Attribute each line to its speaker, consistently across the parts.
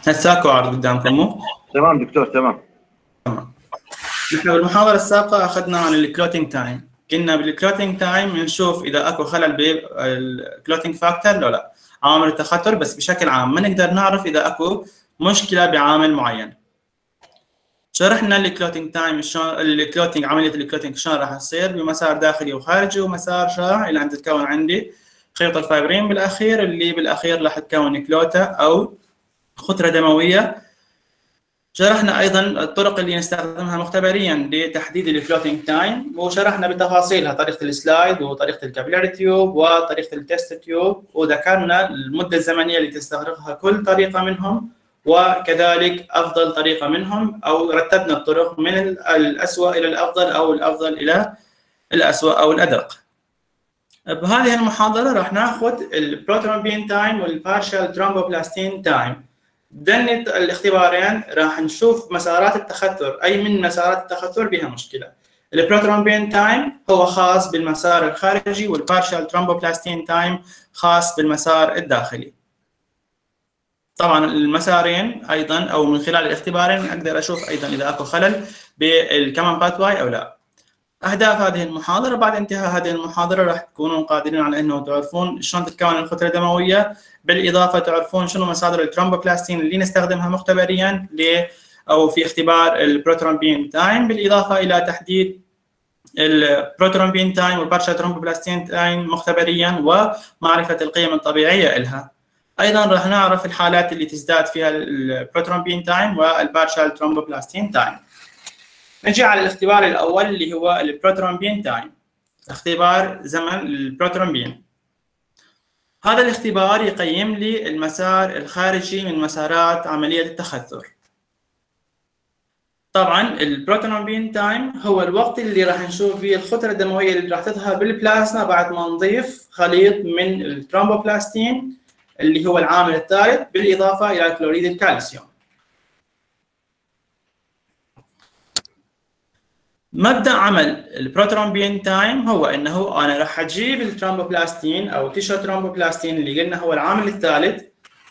Speaker 1: هساكو عرض قدامكم مو؟
Speaker 2: تمام دكتور تمام.
Speaker 1: نحن بالمحاضرة السابقة أخذنا عن الكلوتينج تايم، كنا بالكلوتينج تايم نشوف إذا أكو خلل بالكلوتينج فاكتور لو لا، عوامل التخثر بس بشكل عام، ما نقدر نعرف إذا أكو مشكلة بعامل معين. شرحنا الكلوتينج تايم شلون الكلوتينج، عملية الكلوتينج شلون راح تصير بمسار داخلي وخارجي ومسار شائع إلى أن تتكون عندي خيط الفايبرين بالأخير، اللي بالأخير راح تكون كلوتا أو خطرة دموية. شرحنا ايضا الطرق اللي نستخدمها مختبريا لتحديد الفلوتينج تايم، وشرحنا بتفاصيلها طريقه السلايد وطريقه الكابيلاري تيوب وطريقه التست تيوب، وذكرنا المده الزمنيه اللي تستغرقها كل طريقه منهم، وكذلك افضل طريقه منهم، او رتبنا الطرق من الاسوأ الى الافضل او الافضل الى الاسوأ او الادق. بهذه المحاضره راح ناخذ البروترومبين تايم والبارشال ترومبوبلاستين تايم. ضمن الاختبارين راح نشوف مسارات التخثر، اي من مسارات التخثر بها مشكله. البروترومبين تايم هو خاص بالمسار الخارجي، والبارشال ترومبوبلاستين تايم خاص بالمسار الداخلي. طبعا المسارين ايضا او من خلال الاختبارين اقدر اشوف ايضا اذا اكو خلل بالكمان باثواي او لا. اهداف هذه المحاضره، بعد انتهاء هذه المحاضره راح تكونون قادرين على انه تعرفون شلون تتكون الخطره الدمويه، بالاضافه تعرفون شنو مصادر الترومبوبلاستين اللي نستخدمها مختبريا او في اختبار البروترومبين تايم، بالاضافه الى تحديد البروترومبين تايم والبارشال ترومبوبلاستين تايم مختبريا ومعرفه القيم الطبيعيه لها. ايضا راح نعرف الحالات اللي تزداد فيها البروترومبين تايم والبارشال ترومبوبلاستين تايم. نجي على الاختبار الاول اللي هو البروترومبين تايم، اختبار زمن البروترومبين. هذا الاختبار يقيم لي المسار الخارجي من مسارات عملية التخثر. طبعا البروترومبين تايم هو الوقت اللي راح نشوف فيه الخطرة الدموية اللي راح تظهر بالبلازما بعد ما نضيف خليط من الترومبوبلاستين اللي هو العامل الثالث، بالاضافة الى كلوريد الكالسيوم. مبدأ عمل البروترومبين تايم هو انه انا راح اجيب الترومبوبلاستين او تيشو ترومبوبلاستين اللي قلنا هو العامل الثالث،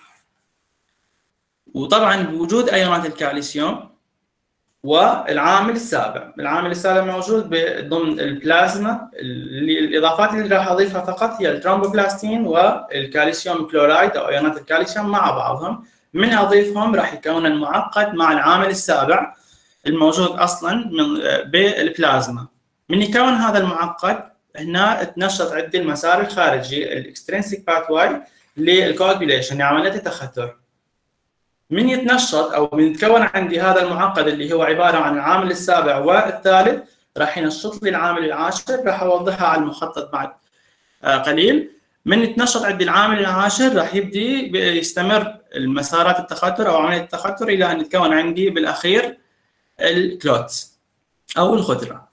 Speaker 1: وطبعا بوجود ايونات الكالسيوم، والعامل السابع. العامل السابع موجود ضمن البلازما، اللي الاضافات اللي راح اضيفها فقط هي الترومبوبلاستين والكالسيوم كلورايد او ايونات الكالسيوم مع بعضهم. من اضيفهم راح يكون المعقد مع العامل السابع الموجود اصلا بالبلازما. من يكون هذا المعقد هنا تنشط عندي المسار الخارجي الاكسترينسيك باثواي للكواجوليشن لعمليه التخثر. من يتنشط او من يتكون عندي هذا المعقد اللي هو عباره عن العامل السابع والثالث، راح ينشط لي العامل العاشر، راح اوضحها على المخطط بعد قليل. من يتنشط عندي العامل العاشر راح يبدي يستمر المسارات التخثر او عمليه التخثر الى ان يتكون عندي بالاخير الكلوت او الخضره.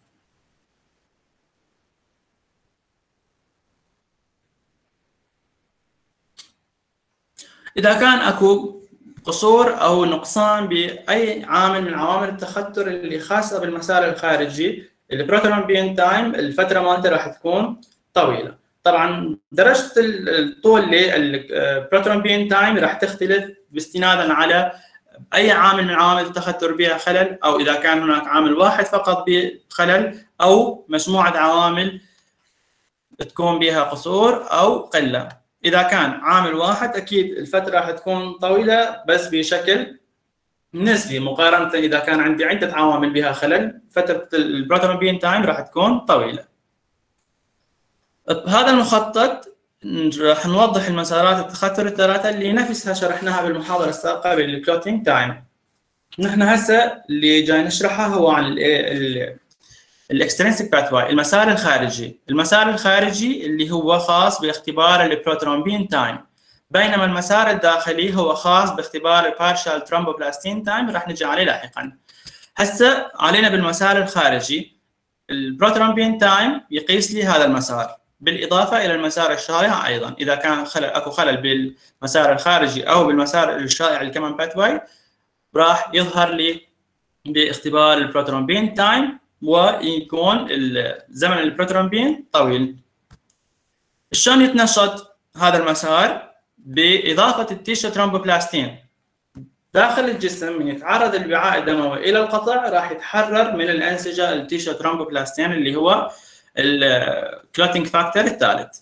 Speaker 1: اذا كان اكو قصور او نقصان باي عامل من عوامل التخثر اللي خاصه بالمسار الخارجي، البروترومبين تايم الفتره مالته راح تكون طويله. طبعا درجه الطول للبروترومبين تايم راح تختلف باستنادا على اي عامل من عوامل التخثر بها خلل، او اذا كان هناك عامل واحد فقط بخلل، او مجموعه عوامل تكون بها قصور او قله. اذا كان عامل واحد اكيد الفتره راح تكون طويله بس بشكل نسبي، مقارنه اذا كان عندي عده عوامل بها خلل فتره البروترومبين تايم راح تكون طويله. بهذا المخطط راح نوضح المسارات التخثر الثلاثه اللي نفسها شرحناها بالمحاضره السابقه بالكلوتينج تايم. نحن هسه اللي جاي نشرحه هو عن الاكسترينسيك باثواي، المسار الخارجي. المسار الخارجي اللي هو خاص باختبار البروترومبين تايم، بينما المسار الداخلي هو خاص باختبار البارشال ترومبوبلاستين تايم، راح نجي عليه لاحقا. هسه علينا بالمسار الخارجي. البروترومبين تايم يقيس لي هذا المسار، بالاضافه الى المسار الشائع ايضا. اذا كان اكو خلل بالمسار الخارجي او بالمسار الشائع الكمان باثواي راح يظهر لي باختبار البروترومبين تايم، ويكون زمن البروترومبين طويل. شلون يتنشط هذا المسار؟ باضافه التيشو ترومبوبلاستين. داخل الجسم من يتعرض الوعاء الدموي الى القطع راح يتحرر من الانسجه التيشو ترومبوبلاستين اللي هو الكلوتينج فاكتور الثالث.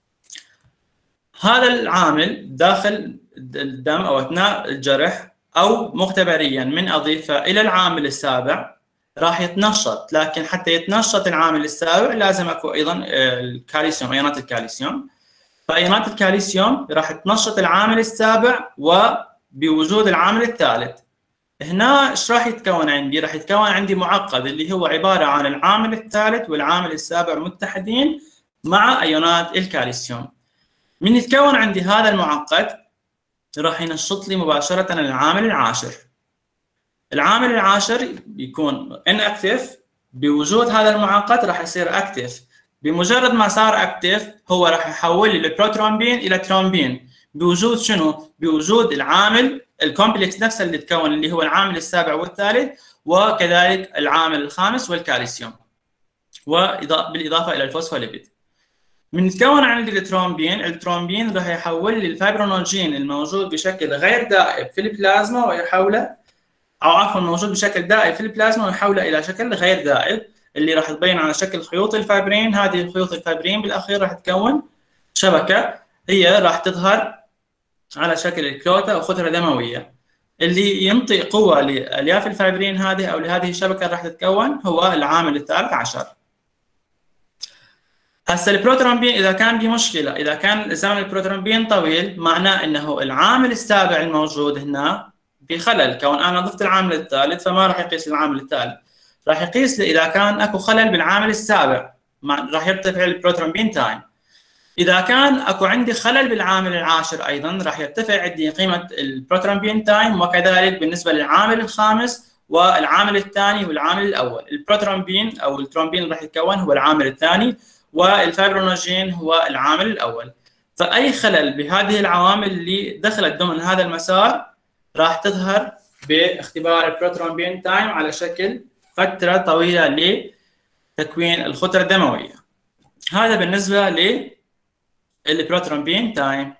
Speaker 1: هذا العامل داخل الدم او اثناء الجرح او مختبريا من اضيفه الى العامل السابع راح يتنشط، لكن حتى يتنشط العامل السابع لازم اكو ايضا الكالسيوم، ايونات الكالسيوم. فايونات الكالسيوم راح تنشط العامل السابع وبوجود العامل الثالث. هنا ايش راح يتكون عندي؟ راح يتكون عندي معقد اللي هو عباره عن العامل الثالث والعامل السابع متحدين مع ايونات الكالسيوم. من يتكون عندي هذا المعقد راح ينشط لي مباشره العامل العاشر. العامل العاشر بيكون inactive، بوجود هذا المعقد راح يصير اكتف. بمجرد ما صار اكتف هو راح يحول لي البروترومبين الى ترومبين بوجود شنو؟ بوجود العامل الكومبلكس نفسه اللي تكون اللي هو العامل السابع والثالث وكذلك العامل الخامس والكالسيوم بالاضافه الى الفوسفوليبيد. من يتكون عندي الترومبين راح يحول لي الفايبرونولجين الموجود بشكل غير دائب في البلازما ويحوله او عفوا موجود بشكل دائب في البلازما ويحوله الى شكل غير دائب اللي راح تبين على شكل خيوط الفايبرين. هذه الخيوط الفايبرين بالاخير راح تكون شبكه هي راح تظهر على شكل الكلوتا او خثره دمويه. اللي ينطي قوه لالياف الفايبرين هذه او لهذه الشبكه راح تتكون هو العامل الثالث عشر. هسه البروترومبين اذا كان بمشكله، اذا كان زمن البروترومبين طويل معناه انه العامل السابع الموجود هنا بخلل، كون انا ضفت العامل الثالث فما راح يقيس العامل الثالث، راح يقيس لي اذا كان اكو خلل بالعامل السابع راح يرتفع البروترومبين تايم. اذا كان اكو عندي خلل بالعامل العاشر ايضا راح يرتفع عندي قيمه البروترومبين تايم، وكذلك بالنسبه للعامل الخامس والعامل الثاني والعامل الاول. البروترومبين او الترومبين راح يتكون هو العامل الثاني والفايبرونوجين هو العامل الاول. فاي خلل بهذه العوامل اللي دخلت ضمن هذا المسار راح تظهر باختبار البروترومبين تايم على شكل فتره طويله لتكوين الخثره الدمويه. هذا بالنسبه للبروترومبين تايم.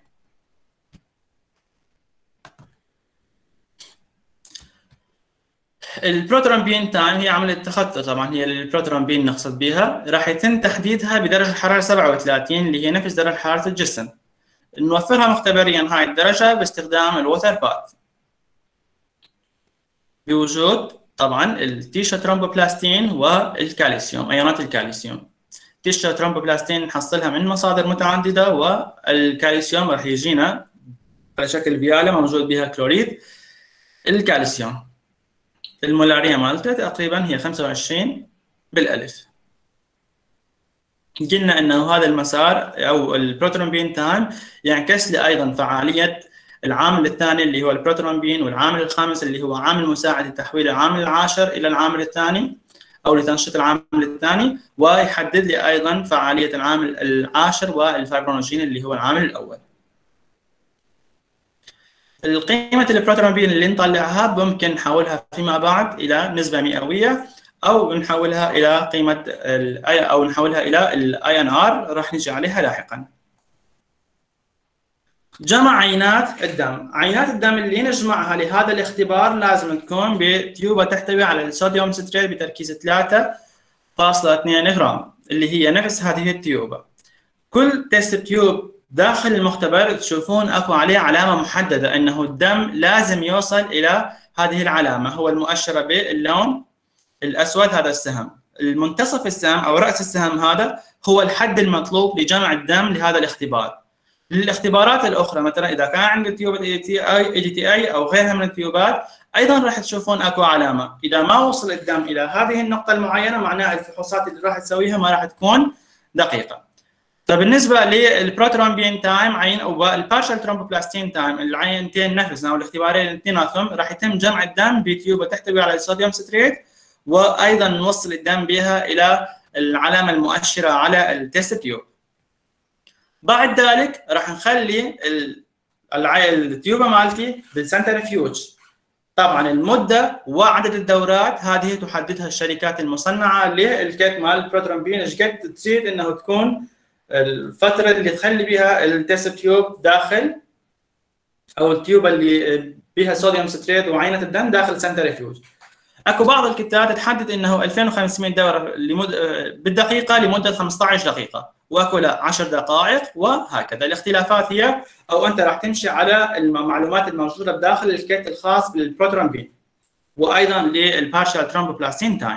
Speaker 1: البروترومبين تايم هي عمليه تخطر، طبعا هي البروترومبين نقصد بها، راح يتم تحديدها بدرجه الحراره 37 اللي هي نفس درجه حراره الجسم. نوفرها مختبريا هاي الدرجه باستخدام الووتر باث بوجود طبعا التيشو ترومبوبلاستين والكالسيوم، ايونات الكالسيوم. التيشو ترومبوبلاستين نحصلها من مصادر متعدده والكالسيوم راح يجينا على شكل فياله موجود بها كلوريد الكالسيوم. المولاريه مالته تقريبا هي 25 بالالف. قلنا انه هذا المسار او البروترومبين تايم يعكس لي ايضا فعاليه العامل الثاني اللي هو البروترومبين، والعامل الخامس اللي هو عامل مساعد لتحويل العامل العاشر الى العامل الثاني او لتنشيط العامل الثاني، ويحدد لي ايضا فعاليه العامل العاشر والفايبرونوجين اللي هو العامل الاول. القيمه البروترومبين اللي نطلعها ممكن نحولها فيما بعد الى نسبه مئويه او نحولها الى قيمه او نحولها الى الاي ان ار، راح نجي عليها لاحقا. جمع عينات الدم. عينات الدم اللي نجمعها لهذا الاختبار لازم تكون بتيوبه تحتوي على الصوديوم ستريت بتركيز 3.2 غرام اللي هي نفس هذه التيوبه. كل تيست تيوب داخل المختبر تشوفون اكو عليه علامه محدده انه الدم لازم يوصل الى هذه العلامه، هو المؤشره باللون الاسود هذا السهم. المنتصف السهم او راس السهم هذا هو الحد المطلوب لجمع الدم لهذا الاختبار. للاختبارات الاخرى مثلا اذا كان عندي تيوبه اي جي تي اي او غيرها من التيوبات ايضا راح تشوفون اكو علامه، اذا ما وصل الدم الى هذه النقطه المعينه معناها الفحوصات اللي راح تسويها ما راح تكون دقيقه. فبالنسبه للبروترومبين تايم عين او البارشال ترومبوبلاستين تايم، العينتين نفسهم او الاختبارين اثنيناتهم راح يتم جمع الدم بتيوبه تحتوي على الصوديوم ستريت، وايضا نوصل الدم بها الى العلامه المؤشره على التست تيوب. بعد ذلك راح نخلي التيوبه مالتي بالسنترفيوج. طبعا المده وعدد الدورات هذه تحددها الشركات المصنعه للكيت مال البروترومبين، ايش قد تريد انه تكون الفتره اللي تخلي بها التست تيوب داخل او التيوبه اللي فيها صوديوم ستريت وعينه الدم داخل سنترفيوج. اكو بعض الكتات تحدد انه 2500 دوره بالدقيقه لمده 15 دقيقه، واكو لا 10 دقائق، وهكذا. الاختلافات هي او انت راح تمشي على المعلومات الموجوده بداخل الكيت الخاص بالبروترومبين، وايضا للبارشال ترومبوبلاستين تايم.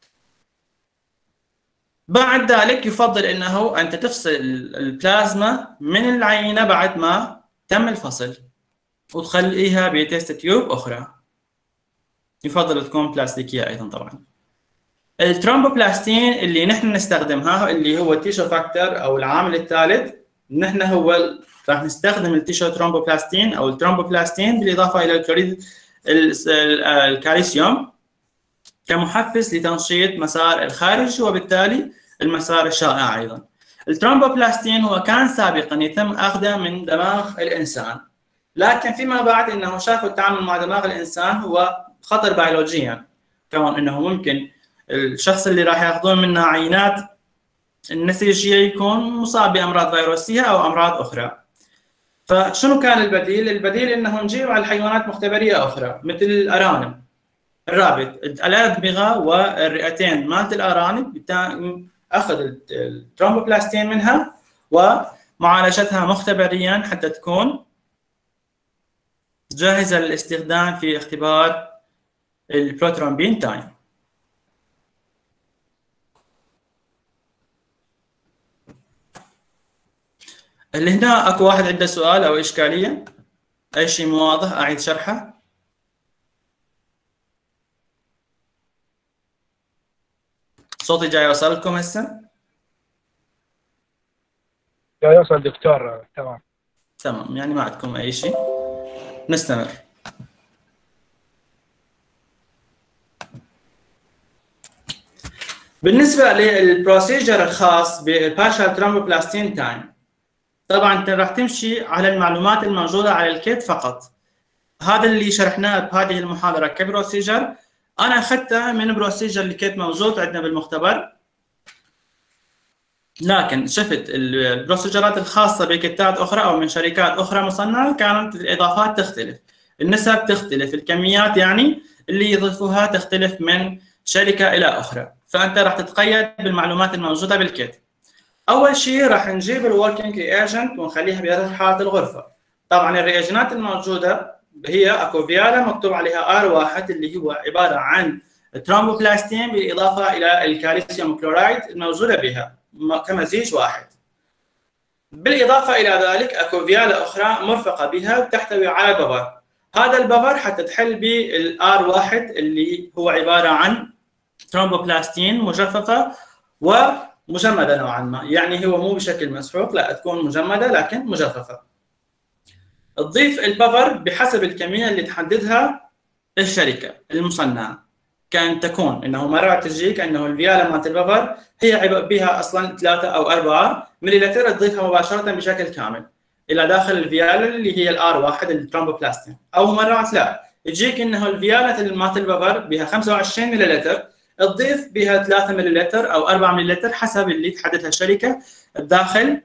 Speaker 1: بعد ذلك يفضل انه انت تفصل البلازما من العينه بعد ما تم الفصل، وتخليها بتيست تيوب اخرى، يفضل تكون بلاستيكيه ايضا طبعا. الترومبوبلاستين اللي نحن نستخدمها اللي هو التيشو فاكتور او العامل الثالث، نحن هو راح نستخدم التيشو ترومبوبلاستين او الترومبوبلاستين بالاضافه الى الكلوريد الكالسيوم كمحفز لتنشيط مسار الخارج، وبالتالي المسار الشائع ايضا. الترومبوبلاستين هو كان سابقا يتم اخذه من دماغ الانسان، لكن فيما بعد انه شافوا التعامل مع دماغ الانسان هو خطر بيولوجيا، كون انه ممكن الشخص اللي راح ياخذون منه عينات النسيجيه يكون مصاب بامراض فيروسيه او امراض اخرى. فشنو كان البديل؟ البديل انه نجيب على الحيوانات مختبريه اخرى مثل الارانب، الرابط، الادمغه والرئتين مالت الارانب، اخذ الترومبوبلاستين منها ومعالجتها مختبريا حتى تكون جاهزه للاستخدام في اختبار البروترومبين تايم. اللي هنا اكو واحد عنده سؤال او اشكاليه؟ اي شيء مو واضح اعيد شرحه؟ صوتي جاي يوصل لكم هسه؟
Speaker 2: جاي يوصل دكتور. تمام
Speaker 1: تمام، يعني ما عندكم اي شيء. نستمر. بالنسبه للبروسيجر الخاص بالبارشال ترومبوبلاستين تايم، طبعا انت راح تمشي على المعلومات الموجوده على الكيت فقط. هذا اللي شرحناه بهذه المحاضره كبروسيجر انا اخذته من بروسيجر اللي كيت موجود عندنا بالمختبر، لكن شفت البروسيجرات الخاصه بكتات اخرى او من شركات اخرى مصنعه كانت الاضافات تختلف، النسب تختلف، الكميات يعني اللي يضيفوها تختلف من شركه الى اخرى، فانت راح تتقيد بالمعلومات الموجوده بالكيت. اول شيء راح نجيب الوركينج رياجنت ونخليها بدرجه حراره الغرفه. طبعا الرياجنات الموجوده هي اكو فيالا مكتوب عليها R1 اللي هو عباره عن ترومبوبلاستين بالاضافه الى الكالسيوم كلورايد الموجوده بها كمزيج واحد. بالاضافه الى ذلك اكو فيالا اخرى مرفقه بها تحتوي على بفر. هذا البفر حتى تحل بالR1 اللي هو عباره عن ترومبوبلاستين مجففه ومجمده نوعا ما، يعني هو مو بشكل مسحوق، لا تكون مجمده لكن مجففه. تضيف البفر بحسب الكميه اللي تحددها الشركه المصنعه، كان تكون انه مرات تجيك انه الفياله مالت البفر هي بها اصلا 3 أو 4 مليلتر، تضيفها مباشره بشكل كامل الى داخل الفياله اللي هي الR1 الترومبوبلاستين، او مرات لا يجيك انه الفياله مالت البفر بها 25 مليلتر، تضيف بها 3 مليلتر او 4 مليلتر حسب اللي تحددها الشركه داخل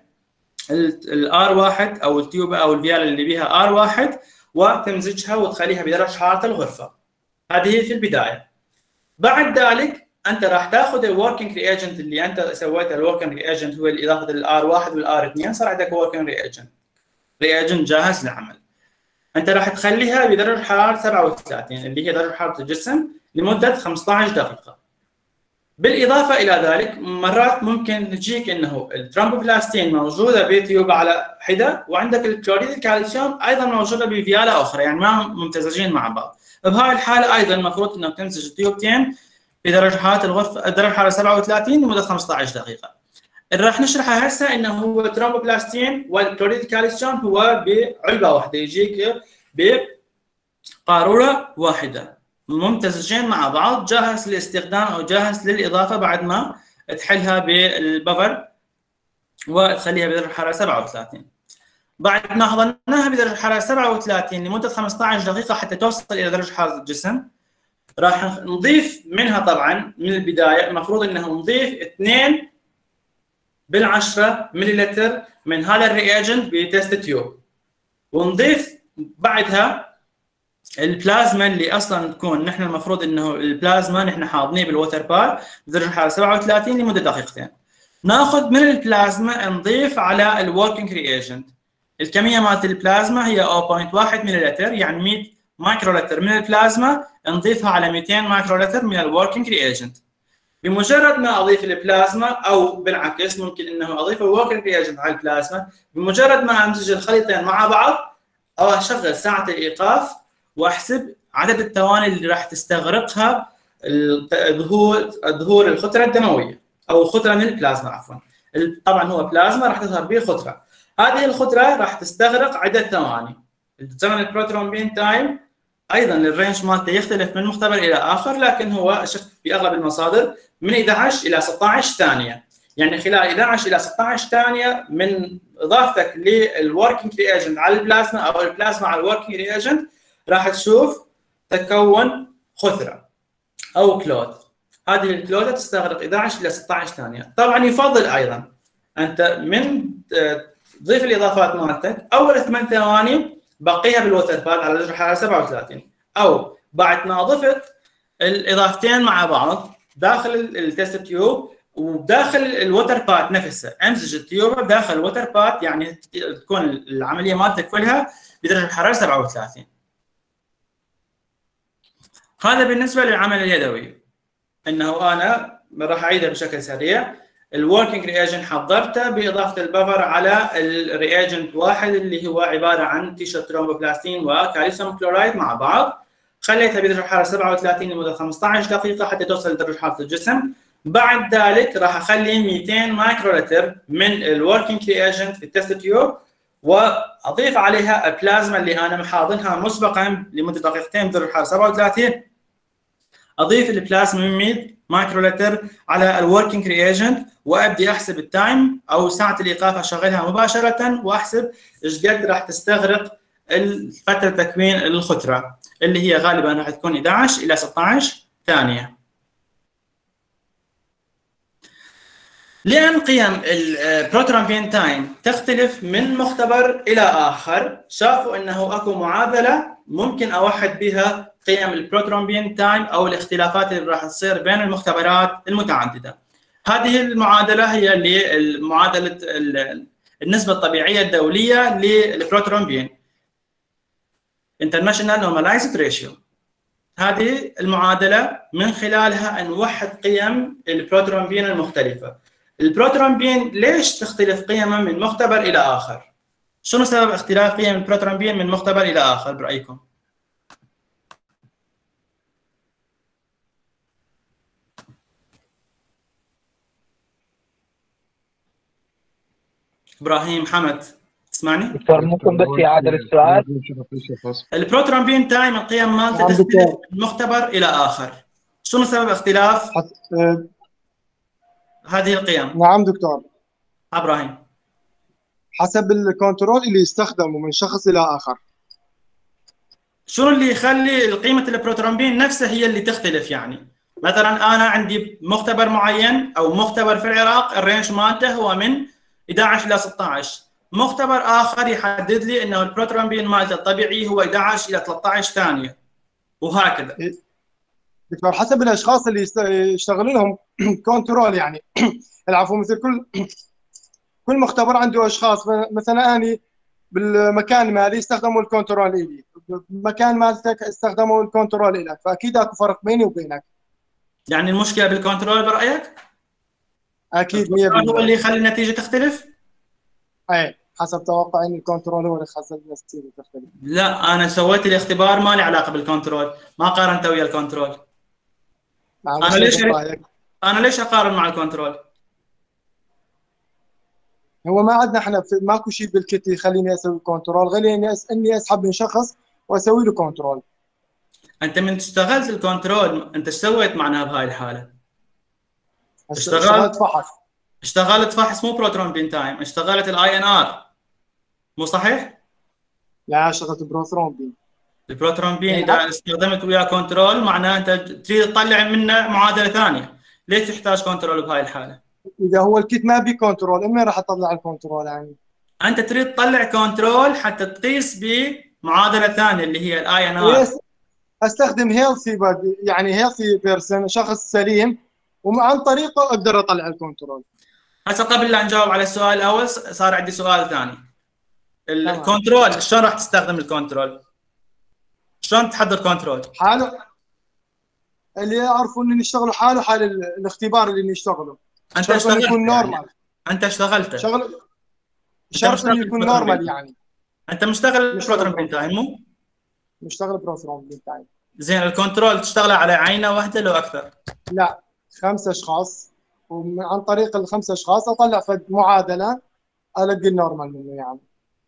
Speaker 1: الR1 او التيوب او الفياله اللي بها R1، وتمزجها وتخليها بدرجه حراره الغرفه. هذه هي في البدايه. بعد ذلك انت راح تاخذ الوركينج رياجنت اللي انت سويته. الوركينج رياجنت هو الاضافه للR1 والR2، صار عندك وركينج رياجنت جاهز للعمل. انت راح تخليها بدرجه حراره 37 اللي هي درجه حراره الجسم لمده 15 دقيقه. بالاضافه الى ذلك مرات ممكن تجيك انه الترومبوبلاستين موجوده بتيوب على حده، وعندك الكلوريد الكالسيوم ايضا موجوده بفياله اخرى، يعني ما ممتزجين مع بعض. بهاي الحاله ايضا المفروض انك تمزج التيوبتين بدرجه حراره الغرفه درجه حراره 37 لمده 15 دقيقه. اللي راح نشرحه هسه انه هو الترومبوبلاستين والكلوريد الكالسيوم هو بعلبه واحده، يجيك بقاروره واحده ممتزجين مع بعض، جاهز للاستخدام او جاهز للاضافه بعد ما تحلها بالبفر وتخليها بدرجه حراره 37. بعد ما حضرناها بدرجه حراره 37 لمده 15 دقيقه حتى توصل الى درجه حراره الجسم، راح نضيف منها طبعا من البدايه المفروض انه نضيف 2/10 مليلتر من هذا الرياجنت بتست تيوب، ونضيف بعدها البلازما اللي اصلا تكون نحن المفروض انه البلازما نحن حاضنيه بالووتر بار بدرجه الحراره 37 لمده دقيقتين. ناخذ من البلازما نضيف على الوركينج رياجنت. الكميه مالت البلازما هي 0.1 مللتر، يعني 100 مايكرولتر من البلازما نضيفها على 200 مايكرولتر من الوركينج رياجنت. بمجرد ما اضيف البلازما، او بالعكس ممكن انه اضيف الوركينج رياجنت على البلازما، بمجرد ما امزج الخليطين مع بعض او اشغل ساعه الايقاف واحسب عدد الثواني اللي راح تستغرقها ظهور الخطره الدمويه او خطره من البلازما عفوا. طبعا هو بلازما راح تظهر به خطره. هذه الخطره راح تستغرق عده ثواني. زمن البروترومبين تايم ايضا الرينج مالته يختلف من مختبر الى اخر، لكن هو في اغلب المصادر من 11 الى 16 ثانيه. يعني خلال 11 الى 16 ثانيه من اضافتك للوركينج رياجنت على البلازما او البلازما على الوركينج رياجنت راح تشوف تكون خثره او كلود. هذه الكلوده تستغرق 11 الى 16 ثانيه. طبعا يفضل ايضا انت من تضيف الاضافات مالتك اول 8 ثواني بقيها بالووتر باد على درجه حراره 37، او بعد ما ضفت الاضافتين مع بعض داخل التست تيوب وداخل الووتر باد نفسه، امزج التيوب داخل الووتر باد، يعني تكون العمليه مالتك كلها بدرجه الحراره 37. هذا بالنسبه للعمل اليدوي. انه انا راح اعيده بشكل سريع. الوركينج رياجنت حضرته باضافه البفر على الرياجنت واحد اللي هو عباره عن تيشرت ترومبوبلاستين وكالسيوم كلورايد مع بعض. خليتها بدرجه حراره 37 لمده 15 دقيقه حتى توصل لدرجه حراره الجسم. بعد ذلك راح اخلي 200 مايكرولتر من الوركينج رياجنت في التست تيوب واضيف عليها البلازما اللي انا محاضنها مسبقا لمده دقيقتين بدرجه حراره 37. اضيف البلازما 100 مايكرولتر على الوركينج رياجنت وابدي احسب التايم او ساعه الايقاف، اشغلها مباشره واحسب ايش قد راح تستغرق فتره تكوين الخثره اللي هي غالبا راح تكون 11 الى 16 ثانيه. لأن قيم البروترومبين تايم تختلف من مختبر إلى آخر، شافوا أنه أكو معادلة ممكن أوحد بها قيم البروترومبين تايم أو الاختلافات اللي راح تصير بين المختبرات المتعددة. هذه المعادلة هي اللي معادلة النسبة الطبيعية الدولية للبروترومبين International Normalized Ratio. هذه المعادلة من خلالها نوحد قيم البروترومبين المختلفة. البروترومبين ليش تختلف قيمه من مختبر الى اخر؟ شنو سبب اختلاف قيم البروترومبين من مختبر الى اخر برايكم؟ ابراهيم حمد تسمعني؟
Speaker 2: دكتور ممكن بس يعادل السؤال؟
Speaker 1: البروترومبين تايم القيم مالته تختلف من مختبر الى اخر. شنو سبب اختلاف هذه القيم؟
Speaker 3: نعم دكتور.
Speaker 1: ابراهيم
Speaker 3: حسب الكنترول اللي يستخدمه من شخص الى اخر.
Speaker 1: شنو اللي يخلي قيمه البروترومبين نفسها هي اللي تختلف؟ يعني مثلا انا عندي مختبر معين او مختبر في العراق الرينج مالته هو من 11 الى 16، مختبر اخر يحدد لي انه البروترومبين مالته الطبيعي هو 11 الى 13 ثانيه وهكذا.
Speaker 3: دكتور حسب الاشخاص اللي يشتغلون لهم كنترول، يعني العفو، مثل كل مختبر عنده اشخاص. مثلا اني بالمكان مالي يستخدموا الكنترول الي، بالمكان مالتك استخدموا الكنترول لك، فاكيد اكو فرق بيني وبينك.
Speaker 1: يعني المشكله بالكنترول برايك؟
Speaker 3: اكيد 100%.
Speaker 1: هو اللي يخلي النتيجه تختلف؟
Speaker 3: اي حسب توقعي ان الكنترول هو اللي يخلي النتيجه تختلف.
Speaker 1: لا، انا سويت الاختبار ما له علاقه بالكنترول، ما قارنته ويا الكنترول. انا ليش اقارن مع الكنترول؟
Speaker 3: هو ما عندنا احنا ماكو شيء بالكت يخليني اسوي كنترول غير اني اسحب من شخص واسوي له كنترول.
Speaker 1: انت من اشتغلت الكنترول انت ايش سويت معناها بهاي الحاله؟ اشتغلت فحص مو بروترومبين تايم، اشتغلت الاي ان ار مو صحيح؟
Speaker 3: لا، اشتغلت بروترومبين.
Speaker 1: البروترومبين اذا استخدمت وياه كنترول معناه انت تريد تطلع منه معادله ثانيه، ليش تحتاج كنترول بهاي الحاله؟
Speaker 3: اذا هو الكيت ما بي كنترول، من راح اطلع الكنترول يعني؟
Speaker 1: انت تريد تطلع كنترول حتى تقيس بمعادله ثانيه اللي هي الاي ان ار.
Speaker 3: استخدم هيلثي يعني هيلثي بيرسون، شخص سليم، وعن طريقه اقدر اطلع الكنترول.
Speaker 1: هسه قبل لا نجاوب على السؤال الاول صار عندي سؤال ثاني.
Speaker 3: تمام.
Speaker 1: الكنترول شلون راح تستخدم الكنترول؟ شلون تحضر كنترول؟
Speaker 3: حاله اللي يعرفوا ان يشتغلوا حاله حال الاختبار اللي يشتغلوا.
Speaker 1: انت اشتغلت
Speaker 3: يكون
Speaker 1: يعني.
Speaker 3: نورمال.
Speaker 1: انت اشتغلت.
Speaker 3: شرط انه يكون نورمال يعني.
Speaker 1: انت مشتغل بروتون تايم مو؟
Speaker 3: مشتغل بروتون تايم.
Speaker 1: زين الكنترول تشتغل على عينه واحده لو اكثر؟
Speaker 3: لا 5 اشخاص، وعن طريق ال5 اشخاص اطلع فد معادله القي النورمال منه يعني.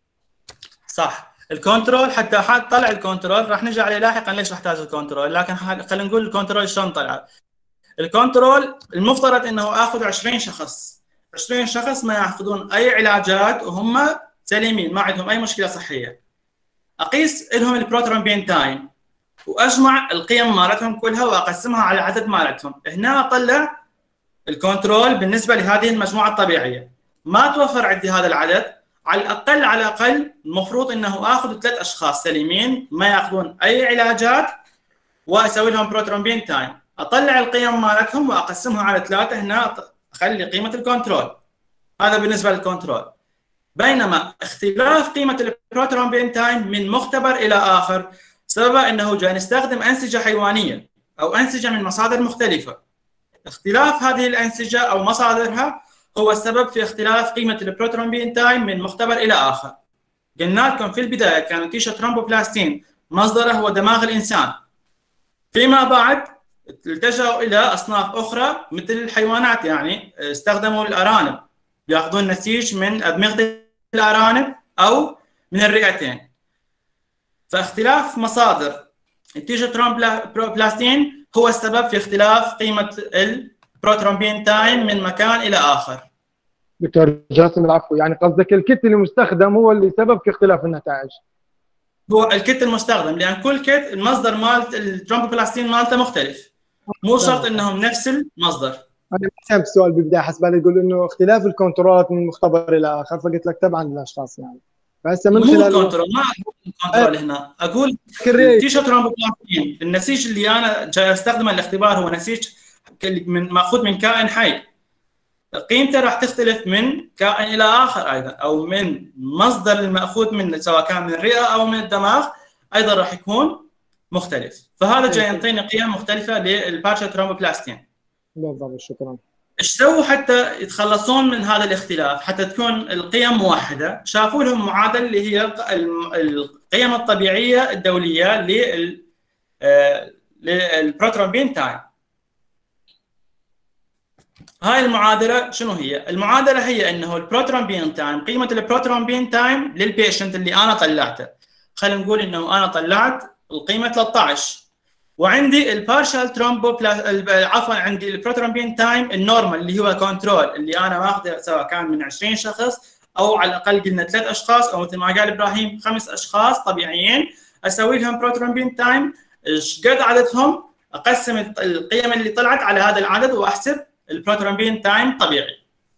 Speaker 1: صح. الكنترول حتى تطلع الكنترول راح نجي عليه لاحقا ليش احتاج الكنترول، لكن خلينا نقول الكنترول شلون طلع. الكنترول المفترض انه اخذ 20 شخص، 20 شخص ما ياخذون اي علاجات وهم سليمين ما عندهم اي مشكله صحيه. اقيس لهم البروترومبين تايم واجمع القيم مالتهم كلها واقسمها على العدد مالتهم، هنا اطلع الكنترول بالنسبه لهذه المجموعه الطبيعيه. ما توفر عندي هذا العدد، على الاقل المفروض انه اخذ 3 اشخاص سليمين ما ياخذون اي علاجات واسوي لهم بروترومبين تايم، اطلع القيم مالتهم واقسمها على 3، هنا اخلي قيمه الكنترول. هذا بالنسبه للكنترول. بينما اختلاف قيمه البروترومبين تايم من مختبر الى اخر سببه انه جاي نستخدم انسجه حيوانيه او انسجه من مصادر مختلفه. اختلاف هذه الانسجه او مصادرها هو السبب في اختلاف قيمه البروترومبين تايم من مختبر الى اخر. قلنا لكم في البدايه كان تيشا ترومبوبلاستين مصدره هو دماغ الانسان. فيما بعد التجأوا الى اصناف اخرى مثل الحيوانات، يعني استخدموا الارانب ياخذون نسيج من ادمغه الارانب او من الرئتين. فاختلاف مصادر التيشا ترومبوبلاستين هو السبب في اختلاف قيمه البروترومبين تايم من مكان الى اخر.
Speaker 3: دكتور جاسم العفو، يعني قصدك الكت اللي مستخدم هو اللي سبب في اختلاف النتائج؟
Speaker 1: هو الكت المستخدم، لان كل كت المصدر مال الترومبوبلاستين مالته مختلف، مو شرط انهم نفس المصدر.
Speaker 3: انا فهمت السؤال بالبدايه، حسب بالي يقول انه اختلاف الكنترولات من مختبر الى اخر، فقلت لك تبعا للاشخاص يعني. فهسه من خلال
Speaker 1: الكنترول ما اقول الكنترول هنا، اقول التيشا ترومبوبلاستين النسيج اللي انا جاي استخدمه للاختبار هو نسيج ماخوذ من كائن حي، قيمته راح تختلف من كائن الى اخر ايضا، او من مصدر الماخوذ منه سواء كان من الرئه او من الدماغ ايضا راح يكون مختلف. فهذا جاي يعطينا قيم مختلفه للبارشا ترومبوبلاستين.
Speaker 3: بالضبط. شكرا.
Speaker 1: ايش سووا حتى يتخلصون من هذا الاختلاف حتى تكون القيم موحده؟ شافوا لهم معادله اللي هي القيم الطبيعيه الدوليه للبروترومبين تايم. هاي المعادله شنو هي؟ المعادله هي انه البروترومبين تايم، قيمه البروترومبين تايم للبيشنت اللي انا طلعته، خلينا نقول انه انا طلعت القيمه 13، وعندي البارشال عفوا عندي البروترومبين تايم النورمال اللي هو كنترول اللي انا ماخذه سواء كان من 20 شخص او على الاقل قلنا 3 اشخاص او مثل ما قال ابراهيم 5 اشخاص طبيعيين، اسوي لهم بروترومبين تايم ايش قد عددهم، اقسم القيم اللي طلعت على هذا العدد واحسب البروترومبين تايم طبيعي.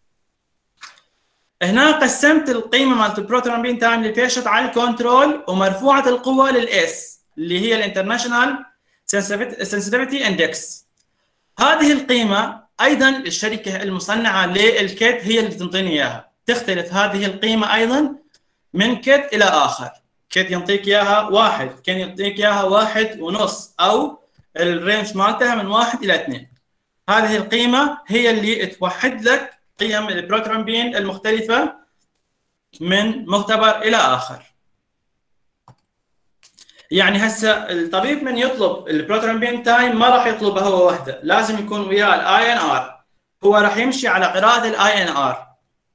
Speaker 1: هنا قسمت القيمه مالت البروترومبين تايم للبيشنت على الكنترول ومرفوعه القوه للاس اللي هي الانترناشونال سنسيتيفيتي اندكس. هذه القيمه ايضا الشركه المصنعه للكيت هي اللي تنطيني اياها، تختلف هذه القيمه ايضا من كيت الى اخر، كيت يعطيك اياها 1، كان يعطيك اياها 1.5 او الرينج مالتها من 1 الى 2. هذه القيمه هي اللي توحد لك قيم البروترومبين المختلفه من مختبر الى اخر. يعني هسه الطبيب من يطلب البروترومبين تايم ما راح يطلبه هو وحده، لازم يكون وياه الاي ان ار، هو راح يمشي على قراءه الاي ان ار.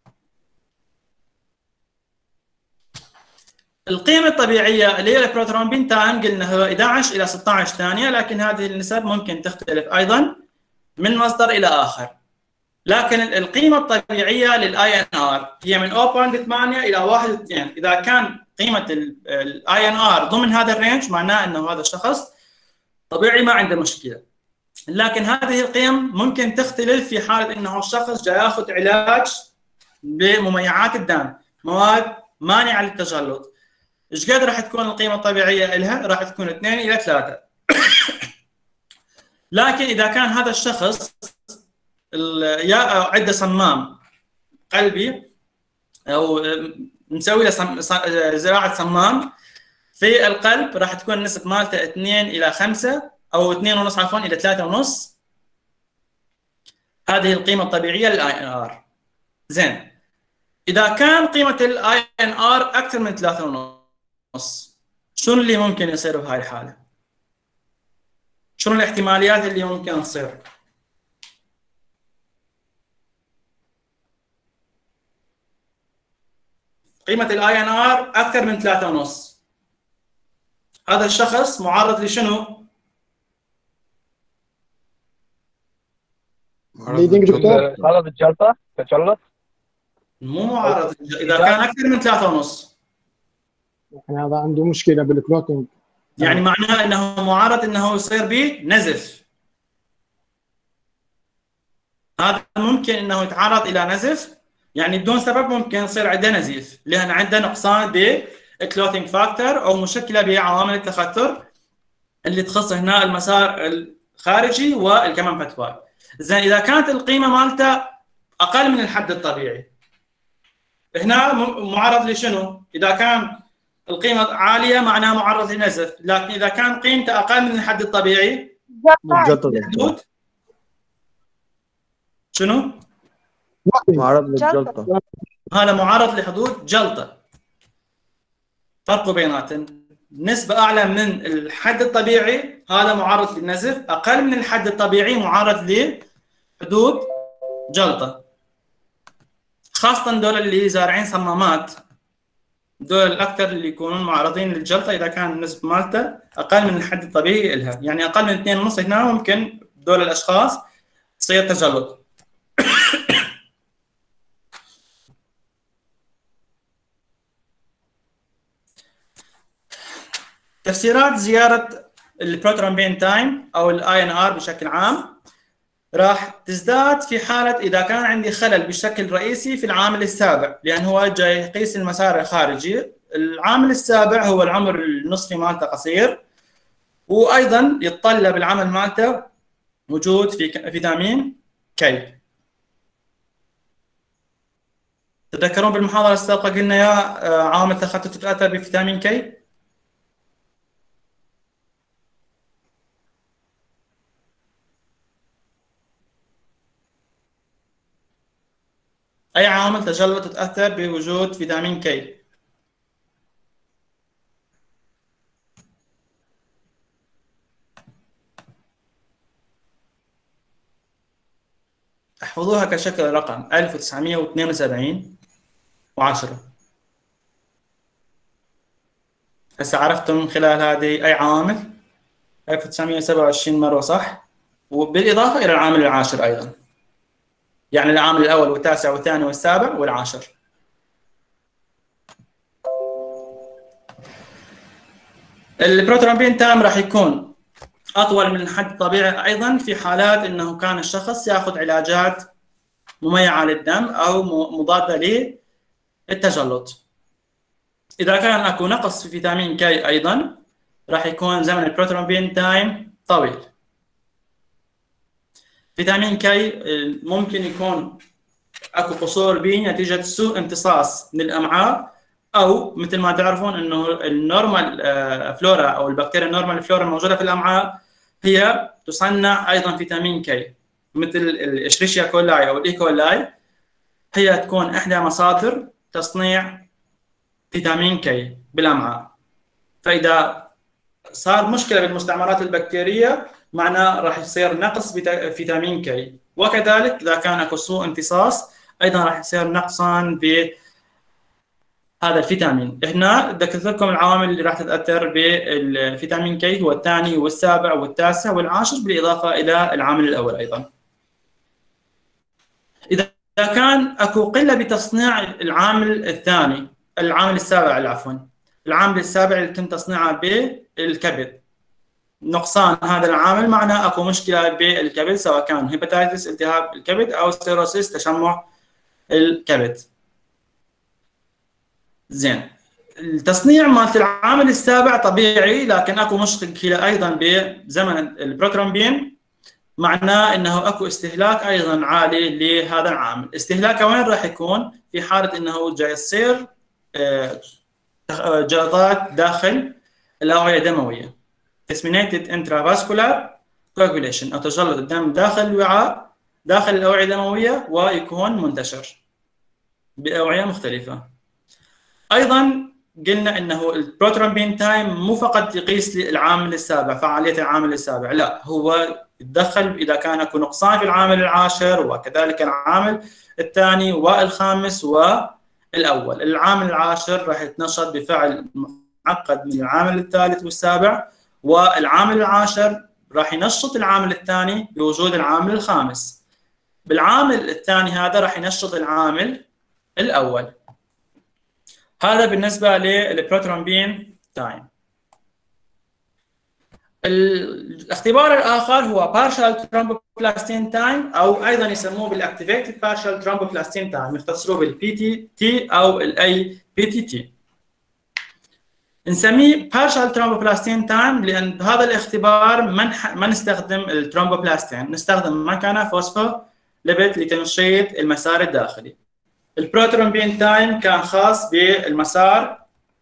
Speaker 1: القيمه الطبيعيه اللي هي البروترومبين تايم قلنا هو 11 الى 16 ثانيه، لكن هذه النسب ممكن تختلف ايضا من مصدر الى اخر. لكن القيمه الطبيعيه للاي ان ار هي من 0.8 الى 1.2. اذا كان قيمه الاي ان ار ضمن هذا الرينج معناه انه هذا الشخص طبيعي ما عنده مشكله. لكن هذه القيم ممكن تختلف في حاله انه الشخص جاي ياخذ علاج بمميعات الدم، مواد مانعه للتجلط. ايش قد راح تكون القيمه الطبيعيه لها؟ راح تكون 2 الى 3. لكن اذا كان هذا الشخص يا عنده صمام قلبي او نسوي له زراعه صمام في القلب، راح تكون النسبه مالته 2 الى 5 او 2.5 عفوا الى 3.5. هذه القيمه الطبيعيه للاي ان ار. زين، اذا كان قيمه الاي ان ار اكثر من 3.5، شنو اللي ممكن يصير بهاي الحاله؟ شنو الاحتماليات اللي ممكن تصير؟ قيمه الاي ان ار اكثر من 3.5، هذا الشخص معرض لشنو؟
Speaker 3: بليدنج دكتور؟
Speaker 2: غلط الجلطه تجلط.
Speaker 1: مو معرض، اذا كان اكثر من 3.5
Speaker 3: يعني هذا عنده مشكله بالكلوتنج،
Speaker 1: يعني معناها انه معرض انه يصير به نزف. هذا ممكن انه يتعرض الى نزف، يعني بدون سبب ممكن يصير عنده نزيف لان عنده نقصان بالكلوتنج فاكتور او مشكله بعوامل التخثر اللي تخص هنا المسار الخارجي والكمان فتوى. زين، اذا كانت القيمه مالته اقل من الحد الطبيعي، هنا معرض لشنو؟ اذا كان القيمه عاليه معناه معرض لنزف، لكن اذا كان قيمته اقل من الحد الطبيعي حدود شنو؟
Speaker 4: معرض للجلطة.
Speaker 1: هذا معرض لحدوث جلطه. فرق بيناتهم، نسبه اعلى من الحد الطبيعي هذا معرض للنزف، اقل من الحد الطبيعي معرض لحدوث جلطه. خاصه دول اللي زارعين صمامات، دول الاكثر اللي يكونون معرضين للجلطه اذا كان النسبه مالته اقل من الحد الطبيعي لها، يعني اقل من 2.5 هنا ممكن دول الاشخاص تصير تجلط. تفسيرات زياده البروترومبين تايم او الاي ان ار بشكل عام راح تزداد في حاله اذا كان عندي خلل بشكل رئيسي في العامل السابع، لان هو جاي يقيس المسار الخارجي. العامل السابع هو العمر النصفي مالته قصير، وايضا يتطلب العمل مالته وجود فيتامين كي. تتذكرون بالمحاضره السابقه قلنا يا عوامل تخطط تتاثر بفيتامين كي؟ اي عوامل تجلط تتاثر بوجود فيتامين كي؟ احفظوها كشكل رقم 1972 و10. هسه عرفتم من خلال هذه اي عوامل؟ 1927 مره صح، وبالاضافه الى العامل العاشر ايضا، يعني العامل الاول والتاسع والثاني والسابع والعاشر. البروترومبين تايم راح يكون اطول من الحد الطبيعي ايضا في حالات انه كان الشخص ياخذ علاجات مميعه للدم او مضاده للتجلط. اذا كان اكو نقص في فيتامين كي ايضا راح يكون زمن البروترومبين تايم طويل. فيتامين كي ممكن يكون اكو قصور به نتيجه سوء امتصاص من الامعاء، او مثل ما تعرفون انه النورمال فلورا او البكتيريا النورمال فلورا الموجوده في الامعاء هي تصنع ايضا فيتامين كي، مثل الاشريشيا كولاي او الايكولاي هي تكون احدى مصادر تصنيع فيتامين كي بالامعاء. فاذا صار مشكله بالمستعمرات البكتيريه معناه راح يصير نقص فيتامين كي، وكذلك اذا كان اكو سوء امتصاص ايضا راح يصير نقصان في هذا الفيتامين. هنا ذكرت لكم العوامل اللي راح تتاثر بالفيتامين كي هو الثاني والسابع والتاسع والعاشر بالاضافه الى العامل الاول ايضا. اذا كان اكو قله بتصنيع العامل الثاني، العامل السابع عفوا، العامل السابع اللي يتم تصنيعه بالكبد، نقصان هذا العامل معناه اكو مشكله بالكبد، سواء كان هيباتيتس التهاب الكبد او سيروسيس تشمع الكبد. زين، التصنيع مالت العامل السابع طبيعي، لكن اكو مشكله ايضا بزمن البروترومبين، معناه انه اكو استهلاك ايضا عالي لهذا العامل. استهلاكه وين راح يكون؟ في حاله انه جاي يصير جلطات داخل الاوعيه الدمويه، disseminated intravascular coagulation او تجلط الدم داخل الوعاء داخل الاوعيه الدمويه، ويكون منتشر باوعيه مختلفه. ايضا قلنا انه البروترومبين تايم مو فقط يقيس العامل السابع، فعاليه العامل السابع، لا، هو يتدخل اذا كان اكو نقصان في العامل العاشر، وكذلك العامل الثاني والخامس والاول. العامل العاشر راح يتنشط بفعل معقد من العامل الثالث والسابع، والعامل العاشر راح ينشط العامل الثاني بوجود العامل الخامس. بالعامل الثاني هذا راح ينشط العامل الاول. هذا بالنسبه للبروترومبين تايم. الاختبار الاخر هو partial thromboplastin time، او ايضا يسموه بالاكتيفيتد partial thromboplastin time، يختصروه بالبي تي تي او الاي بي تي تي. نسميه partial thromboplastin time لان بهذا الاختبار ما نستخدم الثرومبوبلاستين، نستخدم مكانه فوسفوليبيد لتنشيط المسار الداخلي. البروترومبين تايم كان خاص بالمسار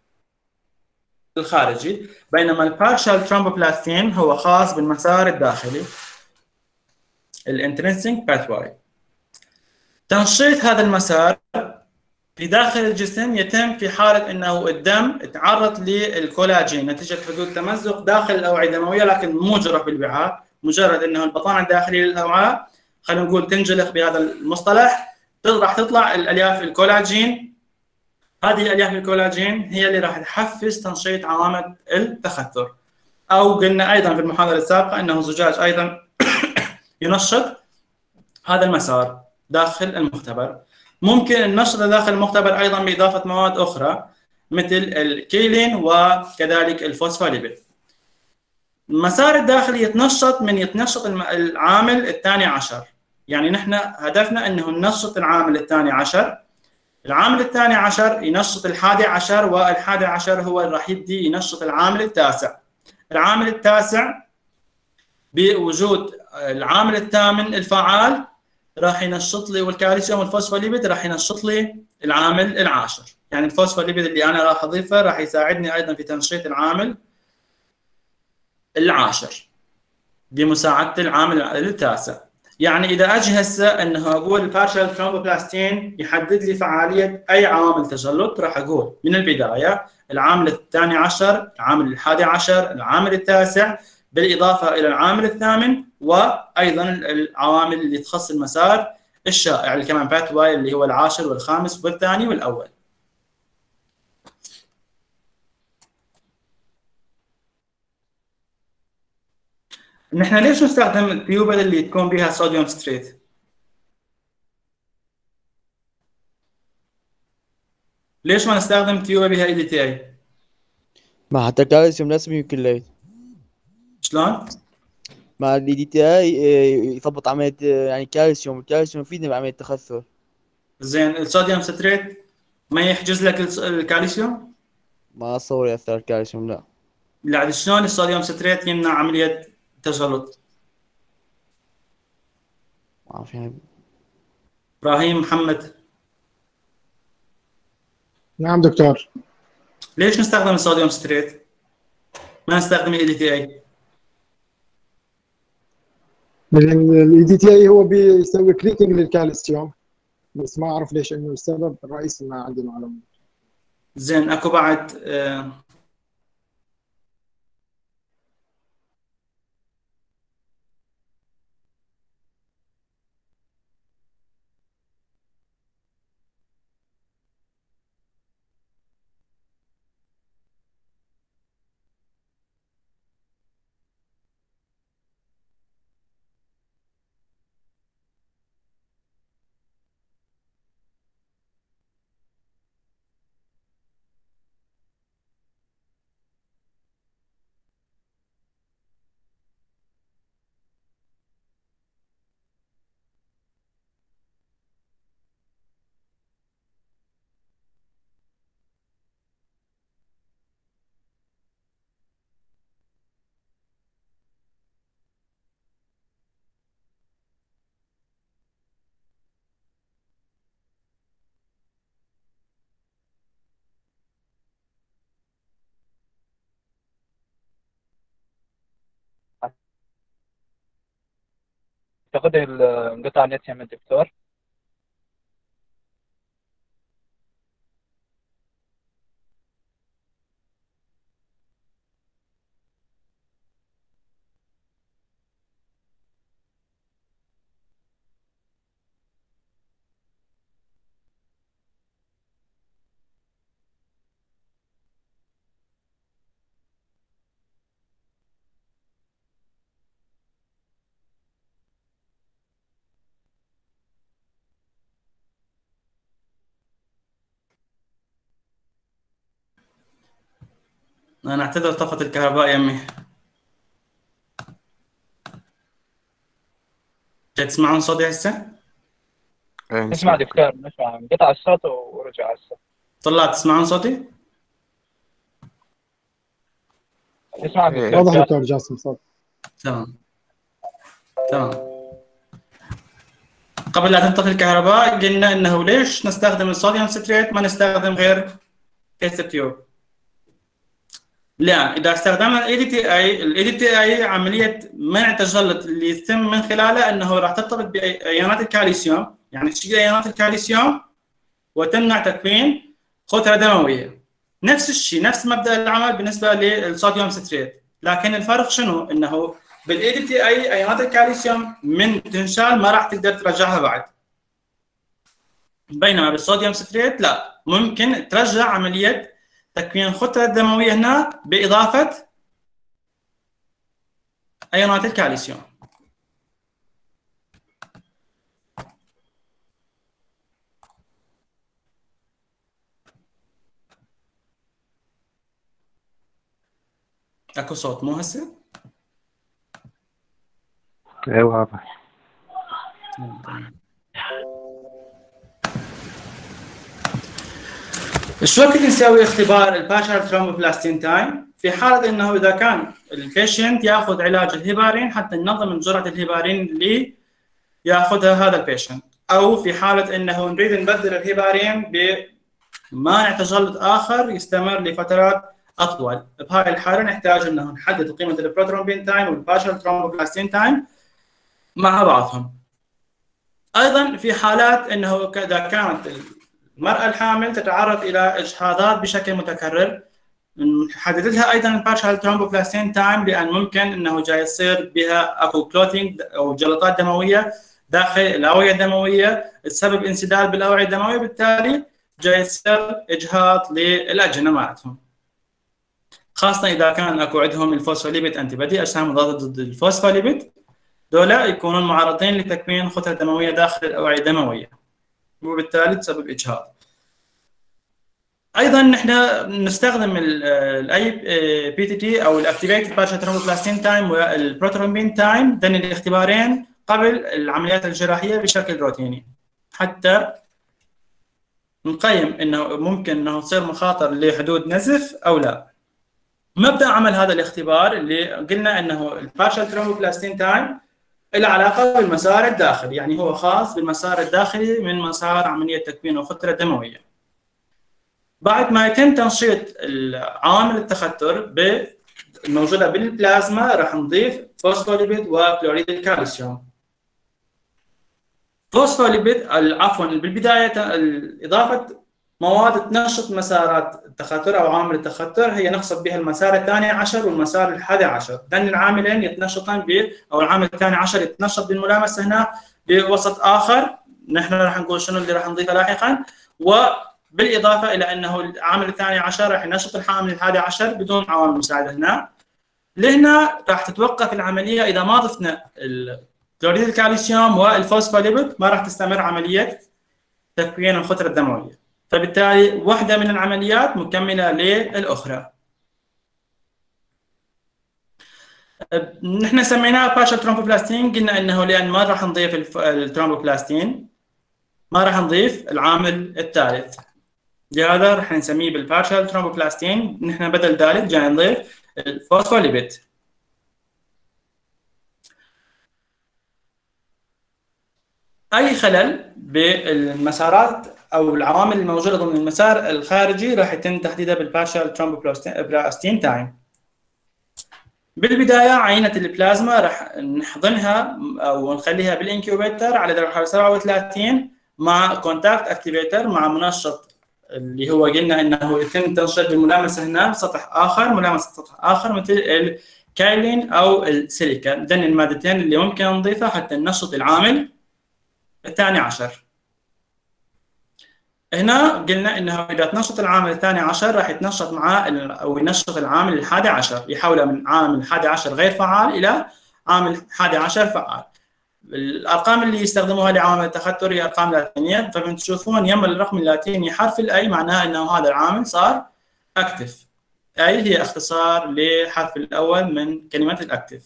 Speaker 1: الخارجي، بينما البارشال ثرومبوبلاستين هو خاص بالمسار الداخلي، الانترنسيك باثواي. تنشيط هذا المسار في داخل الجسم يتم في حاله انه الدم تعرض للكولاجين نتيجه حدوث تمزق داخل الاوعيه الدمويه، لكن مو جرح بالوعاء، مجرد انه البطانه الداخليه للاوعاء خلينا نقول تنجلخ بهذا المصطلح، راح تطلع الالياف الكولاجين. هذه الالياف الكولاجين هي اللي راح تحفز تنشيط عوامل التخثر. او قلنا ايضا في المحاضره السابقه انه الزجاج ايضا ينشط هذا المسار داخل المختبر. ممكن النشط داخل المختبر ايضا باضافه مواد اخرى مثل الكيلين وكذلك الفوسفوليبيد. المسار الداخلي يتنشط العامل الثاني عشر، يعني نحن هدفنا انه ننشط العامل الثاني عشر. العامل الثاني عشر ينشط الحادي عشر، والحادي عشر هو اللي راح يبدي ينشط العامل التاسع. العامل التاسع بوجود العامل الثامن الفعال راح ينشط لي، والكالسيوم والفوسفوليبيد راح ينشط لي العامل العاشر. يعني الفوسفوليبيد اللي انا راح اضيفه راح يساعدني ايضا في تنشيط العامل العاشر بمساعده العامل التاسع. يعني اذا اجي هسه انه اقول البارشال ثرومبوبلاستين يحدد لي فعاليه اي عوامل تجلط، راح اقول من البدايه العامل الثاني عشر، العامل الحادي عشر، العامل التاسع، بالاضافه الى العامل الثامن، وايضا العوامل اللي تخص المسار الشائع اللي كمان باثواي اللي هو العاشر والخامس والثاني والاول. نحن ليش نستخدم التيوبل اللي تكون بها صوديوم ستريت؟ ليش ما نستخدم تيوبه بها اي دي تي اي؟
Speaker 4: مع حتى الكالسيوم لازم يمكن ليل.
Speaker 1: شلون؟
Speaker 4: مع الدي تي اي يضبط عملية يعني الكالسيوم يفيدنا بعملية التخثر.
Speaker 1: زين الصوديوم ستريت ما يحجز لك الكالسيوم؟
Speaker 4: ما أتصور يأثر الكالسيوم لا.
Speaker 1: لا، شلون الصوديوم ستريت يمنع عمليه تجلط؟
Speaker 4: ما أعرف يعني.
Speaker 1: ابراهيم محمد،
Speaker 3: نعم دكتور.
Speaker 1: ليش نستخدم الصوديوم ستريت؟ ما نستخدم الاي دي تي اي؟
Speaker 3: لان الاي دي تي اي هو بيسوي كليتنج للكالسيوم، بس ما اعرف ليش انه السبب الرئيسي، ما عندي معلومه.
Speaker 1: زين اكو بعد
Speaker 2: اعتقد انقطع النت يا من الدكتور.
Speaker 1: انا اعتذر، طفت الكهرباء يمي. جاي تسمعون صوتي هسه؟
Speaker 2: اسمع دكتور، نسمع، انقطع الصوت ورجع الصوت.
Speaker 1: طلعت تسمعون صوتي؟
Speaker 2: اسمع دكتور.
Speaker 3: واضح دكتور جاسم صوت.
Speaker 1: تمام تمام. قبل لا تنطفي الكهرباء قلنا انه ليش نستخدم الصوديوم ستريت ما نستخدم غير تيست تيوب؟ لا، اذا استخدمنا الاي دي تي اي عمليه منع تجلط اللي يتم من خلاله انه راح ترتبط بايونات الكالسيوم، يعني تشيل ايونات الكالسيوم وتمنع تكوين خثره دمويه. نفس الشيء، نفس مبدا العمل بالنسبه للصوديوم ستريت، لكن الفرق شنو؟ انه بالاي دي تي اي ايونات الكالسيوم من تنشال ما راح تقدر ترجعها بعد، بينما بالصوديوم ستريت لا، ممكن ترجع عمليه تكوين خثره دمويه هنا باضافه ايونات الكالسيوم. اكو صوت مو هسه؟
Speaker 5: ايه واضح.
Speaker 1: شو وقت نسوي اختبار البارشال ثرومبوبلاستين تايم؟ في حاله انه اذا كان البيشنت ياخذ علاج الهيبارين حتى ننظم من جرعه الهيبارين اللي ياخذها هذا البيشنت، او في حاله انه نريد نبدل الهيبارين بمانع تجلط اخر يستمر لفترات اطول، بهاي الحاله نحتاج انه نحدد قيمه البروترومبين تايم والبارشال ثرومبوبلاستين تايم مع بعضهم. ايضا في حالات انه اذا كانت المرأة الحامل تتعرض إلى إجهاضات بشكل متكرر، نحدد لها أيضا البارشال ثرومبوبلاستين تايم، لأن ممكن أنه جاي يصير بها أكو كلوتينج أو جلطات دموية داخل الأوعية الدموية تسبب انسداد بالأوعية الدموية، بالتالي جاي يصير إجهاض للأجنة مالتهم، خاصة إذا كان أكو عندهم الفوسفوليبيد أنتي بدي، أجسام مضادة ضد الفوسفوليبيد، دولا يكونون معرضين لتكوين خثرة دموية داخل الأوعية الدموية وبالتالي تسبب اجهاض. ايضا نحن نستخدم الاي بي تي تي او الاكتيفيتد بارشال ثرومبوبلاستين تايم والبروترومبين تايم، ذن الاختبارين قبل العمليات الجراحيه بشكل روتيني، حتى نقيم انه ممكن انه تصير مخاطر لحدوث نزف او لا. مبدا عمل هذا الاختبار اللي قلنا انه البارشال ثرومبوبلاستين تايم له علاقه بالمسار الداخلي، يعني هو خاص بالمسار الداخلي من مسار عمليه تكوين الخثره الدمويه. بعد ما يتم تنشيط عوامل التخثر الموجوده بالبلازما راح نضيف فوسفوليبيد وكلوريد الكالسيوم. فوسفوليبيد عفوا بالبدايه اضافه مواد تنشط مسارات التخثر او عوامل التخثر، هي نقصد بها المسار الثاني عشر والمسار الحادي عشر، ذن العاملين يتنشطان او العامل الثاني عشر يتنشط بالملامسه هنا بوسط اخر، نحن راح نقول شنو اللي راح نضيفه لاحقا، وبالاضافه الى انه العامل الثاني عشر راح ينشط الحامل الحادي عشر بدون عوامل مساعده هنا. لهنا راح تتوقف العمليه اذا ما ضفنا كلوريد الكالسيوم والفوسفوليبيد، ما راح تستمر عمليه تكوين الخثره الدمويه، فبالتالي واحدة من العمليات مكملة للأخرى. نحن سميناها بارشال ثرومبوبلاستين، قلنا انه لان ما راح نضيف الثرومبوبلاستين ما راح نضيف العامل الثالث، لهذا راح نسميه بالبارشال ثرومبوبلاستين، نحن بدل ذلك جاي نضيف الفوسفوليبيد. اي خلل بالمسارات او العوامل الموجوده ضمن المسار الخارجي راح يتم تحديدها بالبارشال ثرومبوبلاستين تايم. بالبدايه عينه البلازما راح نحضنها او نخليها بالانكيوبيتر على درجه حراره 37 مع كونتاكت اكتيفيتر مع منشط اللي هو قلنا انه يتم تنشيط بالملامسه هنا بسطح اخر، ملامسه سطح اخر مثل الكايلين او السيليكا، دن المادتين اللي ممكن نضيفها حتى ننشط العامل الثاني عشر. هنا قلنا انه اذا تنشط العامل الثاني عشر راح يتنشط معاه او ينشط العامل الحادي عشر، يحوله من عامل حادي عشر غير فعال الى عامل حادي عشر فعال. الارقام اللي يستخدموها لعوامل التخثر هي ارقام لاتينيه، فبتشوفون يم الرقم اللاتيني حرف الاي معناه انه هذا العامل صار اكتف. اي هي اختصار لحرف الاول من كلمه الاكتف.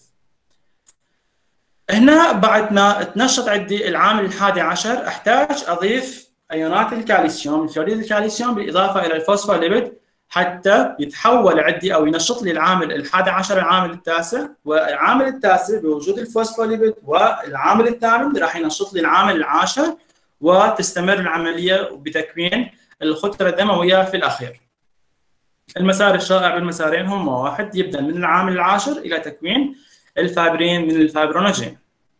Speaker 1: هنا بعد ما تنشط عندي العامل الحادي عشر احتاج اضيف ايونات الكالسيوم، كلوريد الكالسيوم بالاضافه الى الفوسفوليبيد حتى يتحول عندي او ينشط لي العامل الحادي عشر العامل التاسع، والعامل التاسع بوجود الفوسفوليبيد والعامل الثامن راح ينشط لي العامل العاشر، وتستمر العمليه بتكوين الخطره الدمويه في الاخير. المسار الشائع بالمسارين هم واحد، يبدا من العامل العاشر الى تكوين الفابرين من الفابرونوجين.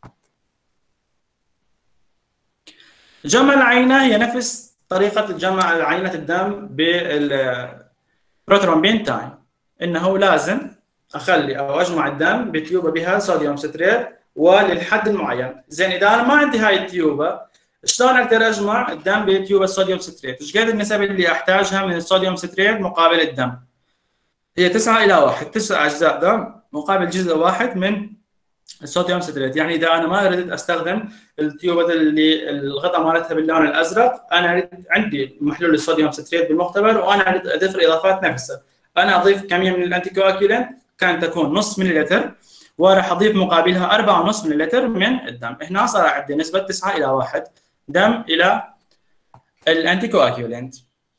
Speaker 1: جمع العينه هي نفس طريقه جمع عينه الدم بالبروترومبين تايم، انه لازم اخلي او اجمع الدم بتيوبه بها صوديوم ستريت وللحد المعين. زين اذا انا ما عندي هاي التيوبه شلون اقدر اجمع الدم بتيوبه الصوديوم ستريت؟ ايش قد النسب اللي احتاجها من الصوديوم ستريت مقابل الدم؟ هي 9 إلى 1، 9 اجزاء دم مقابل جزء واحد من الصوديوم ستريت. يعني اذا انا ما اريد استخدم التيوبه اللي الغطاء مالتها باللون الازرق، انا عندي محلول الصوديوم ستريت بالمختبر وانا اريد اضيف الاضافات نفسها، انا اضيف كميه من الانتي كواكيولنت كانت تكون نص مليلتر وراح اضيف مقابلها 4.5 مليلتر من الدم. هنا صار عندي نسبه 9 إلى 1 دم الى الانتي كواكيولنت.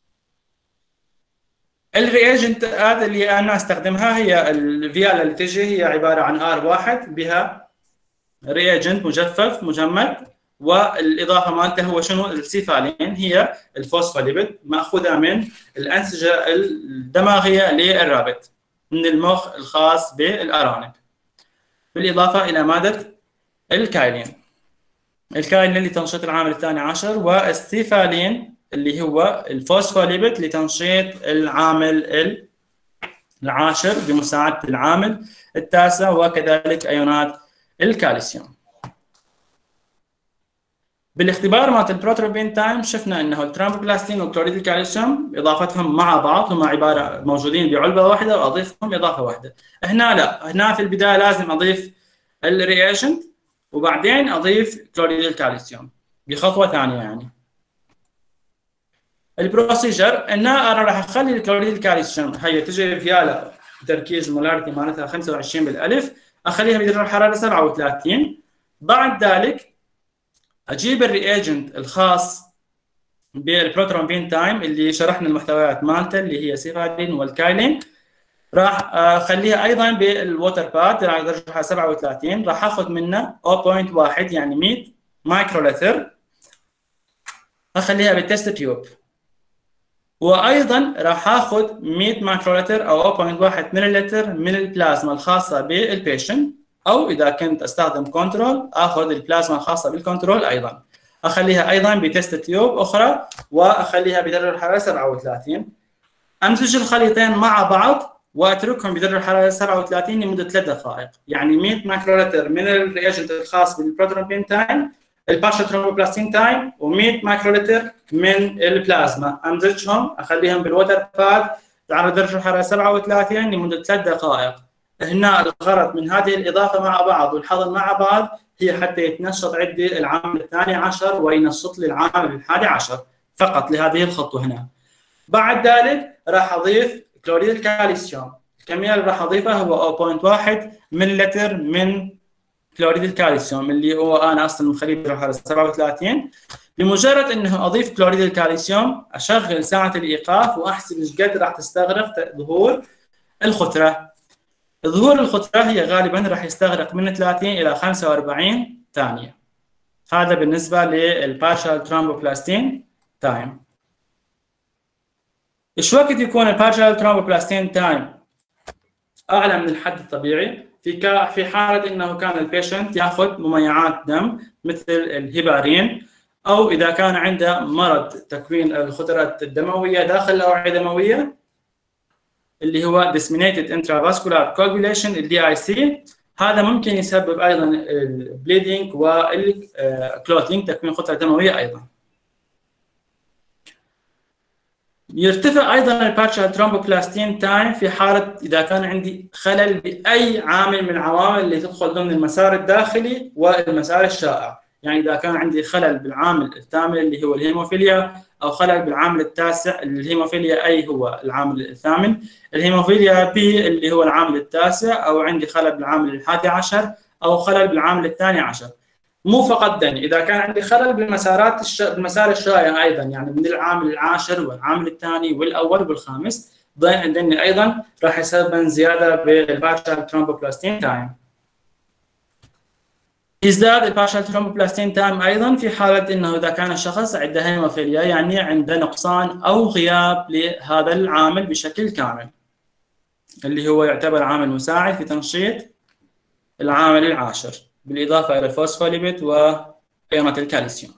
Speaker 1: الرياجنت هذا اللي انا استخدمها هي الفيالا اللي تجي، هي عباره عن R1 بها رياجنت مجفف مجمد، والاضافه مالته هو شنو؟ السيفالين، هي الفوسفوليبيد ماخوذه من الانسجه الدماغيه للرابط من المخ الخاص بالارانب، بالاضافه الى ماده الكايلين. الكايلين اللي تنشيط العامل الثاني عشر، والسيفالين اللي هو الفوسفوليبيد لتنشيط العامل العاشر بمساعده العامل التاسع، وكذلك ايونات الكالسيوم. بالاختبار مالت البروتروبين تايم شفنا انه الترامبوبلاستين وكلوريد الكالسيوم اضافتهم مع بعض هم عباره موجودين بعلبه واحده واضيفهم اضافه واحده. هنا لا، هنا في البدايه لازم اضيف الرياجنت وبعدين اضيف كلوريد الكالسيوم بخطوه ثانيه. يعني البروسيجر ان انا راح اخلي الكلوريد الكالسيوم هي تجي فيالا تركيز المولاريتي مالتها 25 بالالف، اخليها بدرجه الحراره 37. بعد ذلك اجيب الرياجنت الخاص بالبروترومبين تايم اللي شرحنا المحتويات مالته اللي هي سيفالين والكايلين، راح اخليها ايضا بالووتر باد على درجه 37، راح اخذ منه 0.1 يعني 100 مايكرولتر اخليها بالتست تيوب، وايضا راح اخذ 100 مايكرولتر او 0.1 مليلتر من البلازما الخاصه بالبيشنت، او اذا كنت استخدم كنترول اخذ البلازما الخاصه بالكنترول ايضا اخليها ايضا بتست تيوب اخرى واخليها بدرجه الحراره 37. امزج الخليطين مع بعض واتركهم بدرجه الحراره 37 لمده 3 دقائق، يعني 100 مايكرولتر من الرياجنت الخاص بالبروترومبين تايم، البارشل ترومبوبلاستين تايم، و100 مايكرولتر من البلازما، امزجهم اخليهم بالوتر باد على درجه الحراره 37 لمده 3 دقائق. هنا الغرض من هذه الاضافه مع بعض والحضن مع بعض هي حتى يتنشط عندي العامل الثاني عشر وينشط لي العامل الحادي عشر فقط لهذه الخطوه هنا. بعد ذلك راح اضيف كلوريد الكالسيوم، الكميه اللي راح اضيفها هو 0.1 مليلتر من كلوريد الكالسيوم اللي هو انا اصلا مخليه بدرجه 37. بمجرد انه اضيف كلوريد الكالسيوم اشغل ساعه الايقاف واحسب ايش قد راح تستغرق ظهور الخثره. ظهور الخثره هي غالبا راح يستغرق من 30 الى 45 ثانيه. هذا بالنسبه للبارشال ترومبوبلاستين تايم. ايش وقت يكون البارشال ترومبوبلاستين تايم اعلى من الحد الطبيعي في حاله انه كان البيشنت ياخذ مميعات دم مثل الهيبارين، او اذا كان عنده مرض تكوين الخطرات الدمويه داخل الاوعيه الدمويه اللي هو disseminated intravascular coagulation DIC. هذا ممكن يسبب ايضا البليدنج والكلوتينج تكوين خطره دمويه ايضا. يرتفع ايضا البارشال ترومبوبلاستين تايم في حاله اذا كان عندي خلل باي عامل من العوامل اللي تدخل ضمن المسار الداخلي والمسار الشائع. يعني اذا كان عندي خلل بالعامل الثامن اللي هو الهيموفيليا، او خلل بالعامل التاسع. الهيموفيليا اي هو العامل الثامن، الهيموفيليا بي اللي هو العامل التاسع، او عندي خلل بالعامل ال11 او خلل بالعامل الثاني-عشر. مو فقط دني، اذا كان عندي خلل بالمسار الشائع ايضا، يعني من العامل العاشر والعامل الثاني والاول والخامس، دني ايضا راح يسبب زياده بالبارشال ترومبوبلاستين تايم. يزداد البارشال ترومبوبلاستين تايم ايضا في حاله انه اذا كان الشخص عنده هيموفيليا، يعني عنده نقصان او غياب لهذا العامل بشكل كامل، اللي هو يعتبر عامل مساعد في تنشيط العامل العاشر، بالاضافه الى الفوسفوليبيد وقيمه الكالسيوم.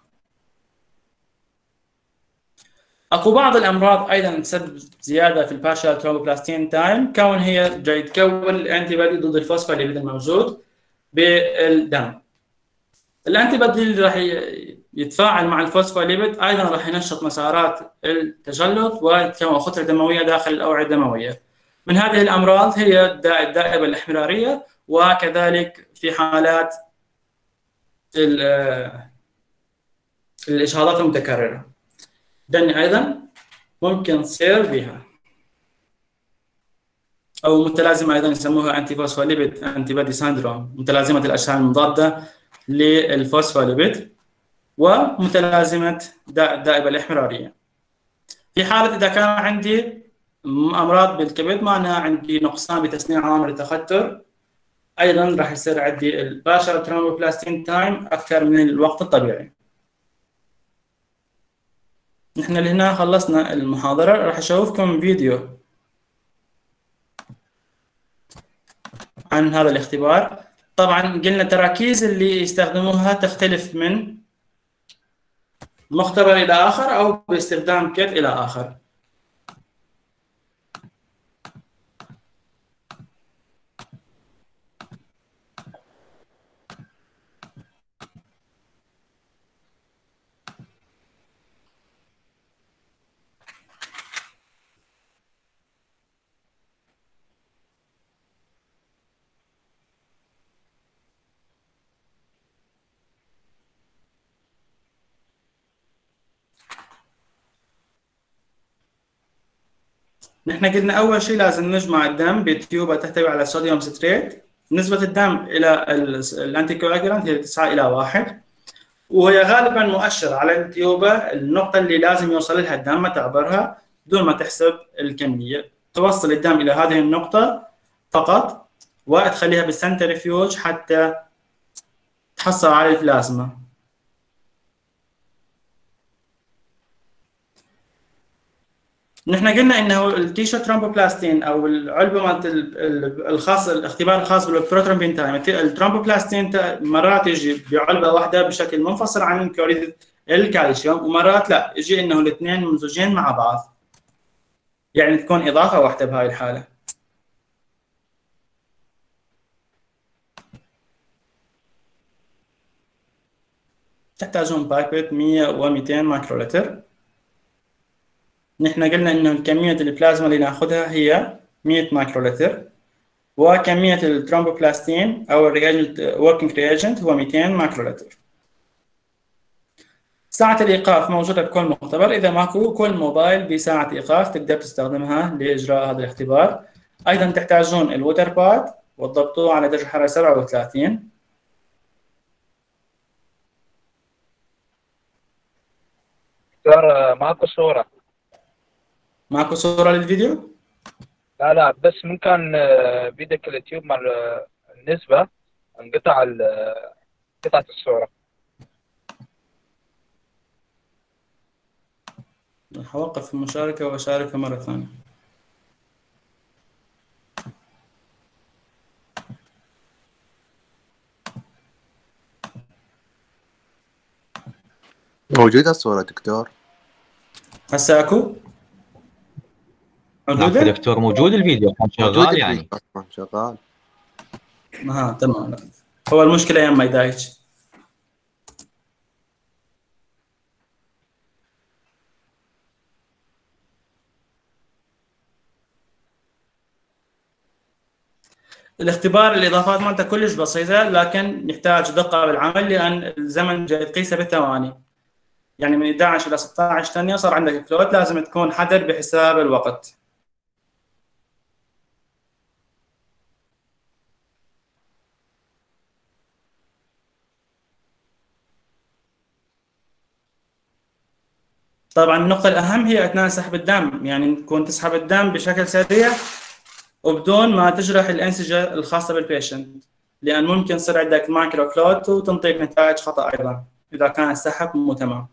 Speaker 1: اكو بعض الامراض ايضا تسبب زياده في البارشال ترومبوبلاستين تايم، كون هي جاي تكون الانتي بادي ضد الفوسفوليبيد الموجود بالدم. الانتي بادي اللي راح يتفاعل مع الفوسفوليبيد ايضا راح ينشط مسارات التجلط وتكون خطره دمويه داخل الاوعيه الدمويه. من هذه الامراض هي الدائبه الاحمراريه، وكذلك في حالات الاجهاضات المتكرره دني ايضا ممكن تصير بها، او متلازمه ايضا يسموها انتي فوسفوليبيد انتي بادي ساندروم، متلازمه الاجسام المضاده للفوسفوليبيد ومتلازمه الدائبه الاحمراريه. في حاله اذا كان عندي امراض بالكبد، معناها عندي نقصان بتصنيع عوامل التخثر، ايضا راح يصير عندي البارشال ترومبوبلاستين تايم اكثر من الوقت الطبيعي. نحن لهنا خلصنا المحاضره، راح اشوفكم فيديو عن هذا الاختبار. طبعا قلنا التراكيز اللي يستخدموها تختلف من مختبر الى اخر او باستخدام كيت الى اخر. نحن قلنا اول شيء لازم نجمع الدم بتيوبه تحتوي على صوديوم ستريت. نسبه الدم الى الانتي كواجولانت هي 9:1، وهي غالبا مؤشر على التيوبه النقطه اللي لازم يوصل لها الدم ما تعبرها بدون ما تحسب الكميه. توصل الدم الى هذه النقطه فقط وتخليها بالسنترفيوج حتى تحصل على البلازما. نحن قلنا انه التيشو ترومبوبلاستين او العلبه مالت الخاص الاختبار الخاص بالبروترومبين تايم، الترومبوبلاستين مرات يجي بعلبه واحده بشكل منفصل عن كلوريد الكالسيوم، ومرات لا يجي انه الاثنين ممزوجين مع بعض، يعني تكون اضافه واحده بهاي الحاله. تحتاجون بايبت 100 و200 مايكرولتر. نحن قلنا انه كميه البلازما اللي ناخذها هي 100 مايكرولتر، وكميه الترومبوبلاستين او الرياجنت وركينج رياجنت هو 200 مايكرولتر. ساعه الايقاف موجوده بكل مختبر، اذا ماكو كل موبايل بساعه ايقاف تقدر تستخدمها لاجراء هذا الاختبار. ايضا تحتاجون الوتر باد وتضبطوه على درجه حراره 37.
Speaker 2: دكتور ماكو صورة.
Speaker 1: ماكو صوره للفيديو؟
Speaker 2: لا بس ممكن بيدك اليوتيوب مع النسبة انقطع قطعة الصورة.
Speaker 1: راح اوقف المشاركه واشاركها مره ثانيه.
Speaker 5: موجودة الصورة دكتور؟
Speaker 1: هسه اكو
Speaker 6: لا
Speaker 1: موجوده؟
Speaker 6: دكتور موجود الفيديو كان
Speaker 5: موجود
Speaker 6: شغال يعني.
Speaker 5: الفيديو أصلاً شغال.
Speaker 1: تمام. هو المشكله يا ما يدايج. الاختبار الاضافات مالته كلش بسيطه، لكن يحتاج دقه بالعمل لان الزمن جاي تقيسه بالثواني. يعني من 11 الى 16 ثانيه صار عندك فلوت، لازم تكون حذر بحساب الوقت. طبعا النقطه الاهم هي اثناء سحب الدم، يعني تكون تسحب الدم بشكل سريع وبدون ما تجرح الانسجه الخاصه بالبيشنت، لان ممكن يصير عندك مايكرو كلوت وتنطيك نتائج خطا ايضا اذا كان السحب مو تمام.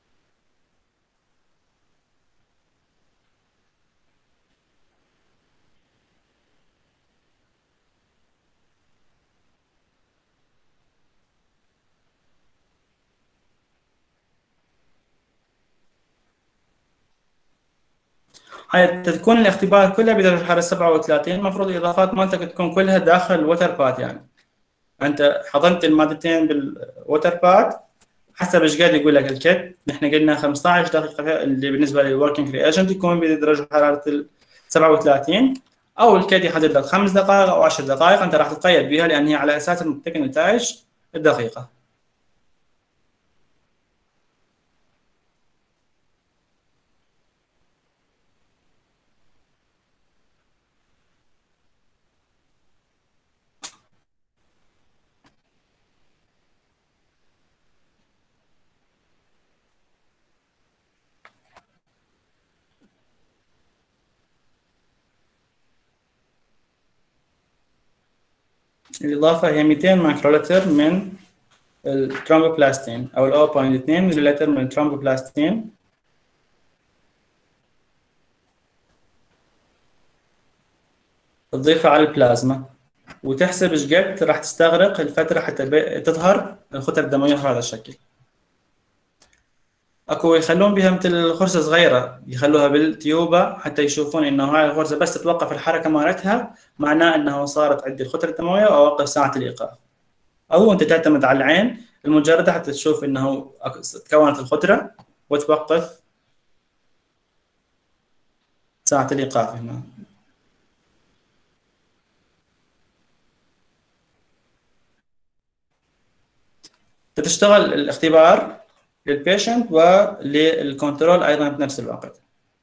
Speaker 1: هاي تكون الاختبار كله بدرجه حراره 37، المفروض الاضافات مالتك تكون كلها داخل الوتر باد. يعني انت حضنت المادتين بالوتر باد حسب ايش قد يقول لك الكت. نحن قلنا 15 دقيقه اللي بالنسبه للوركينج رياجنت يكون بدرجه حراره 37، او الكت يحدد لك 5 دقائق او 10 دقائق، انت راح تتقيد بها لان هي على اساس تعطيك النتائج الدقيقه. الإضافة هي 200 مايكرولتر من الترومبوبلاستين أو 0.2 مليلتر من الترومبوبلاستين. تضيفها على البلازما وتحسب ايش قد راح تستغرق الفترة حتى تظهر الخطر الدموية بهذا الشكل. اكو يخلون بها مثل غرزة صغيرة، يخلوها بالتيوبة حتى يشوفون انه هاي الغرزة بس تتوقف الحركة مالتها معناه انه صارت عندي الخطر الدموية واوقف ساعة الايقاف. او انت تعتمد على العين المجردة حتى تشوف انه تكونت الخطرة وتوقف ساعة الايقاف هنا. تشتغل الاختبار للبيشنت وللكنترول ايضا بنفس الوقت.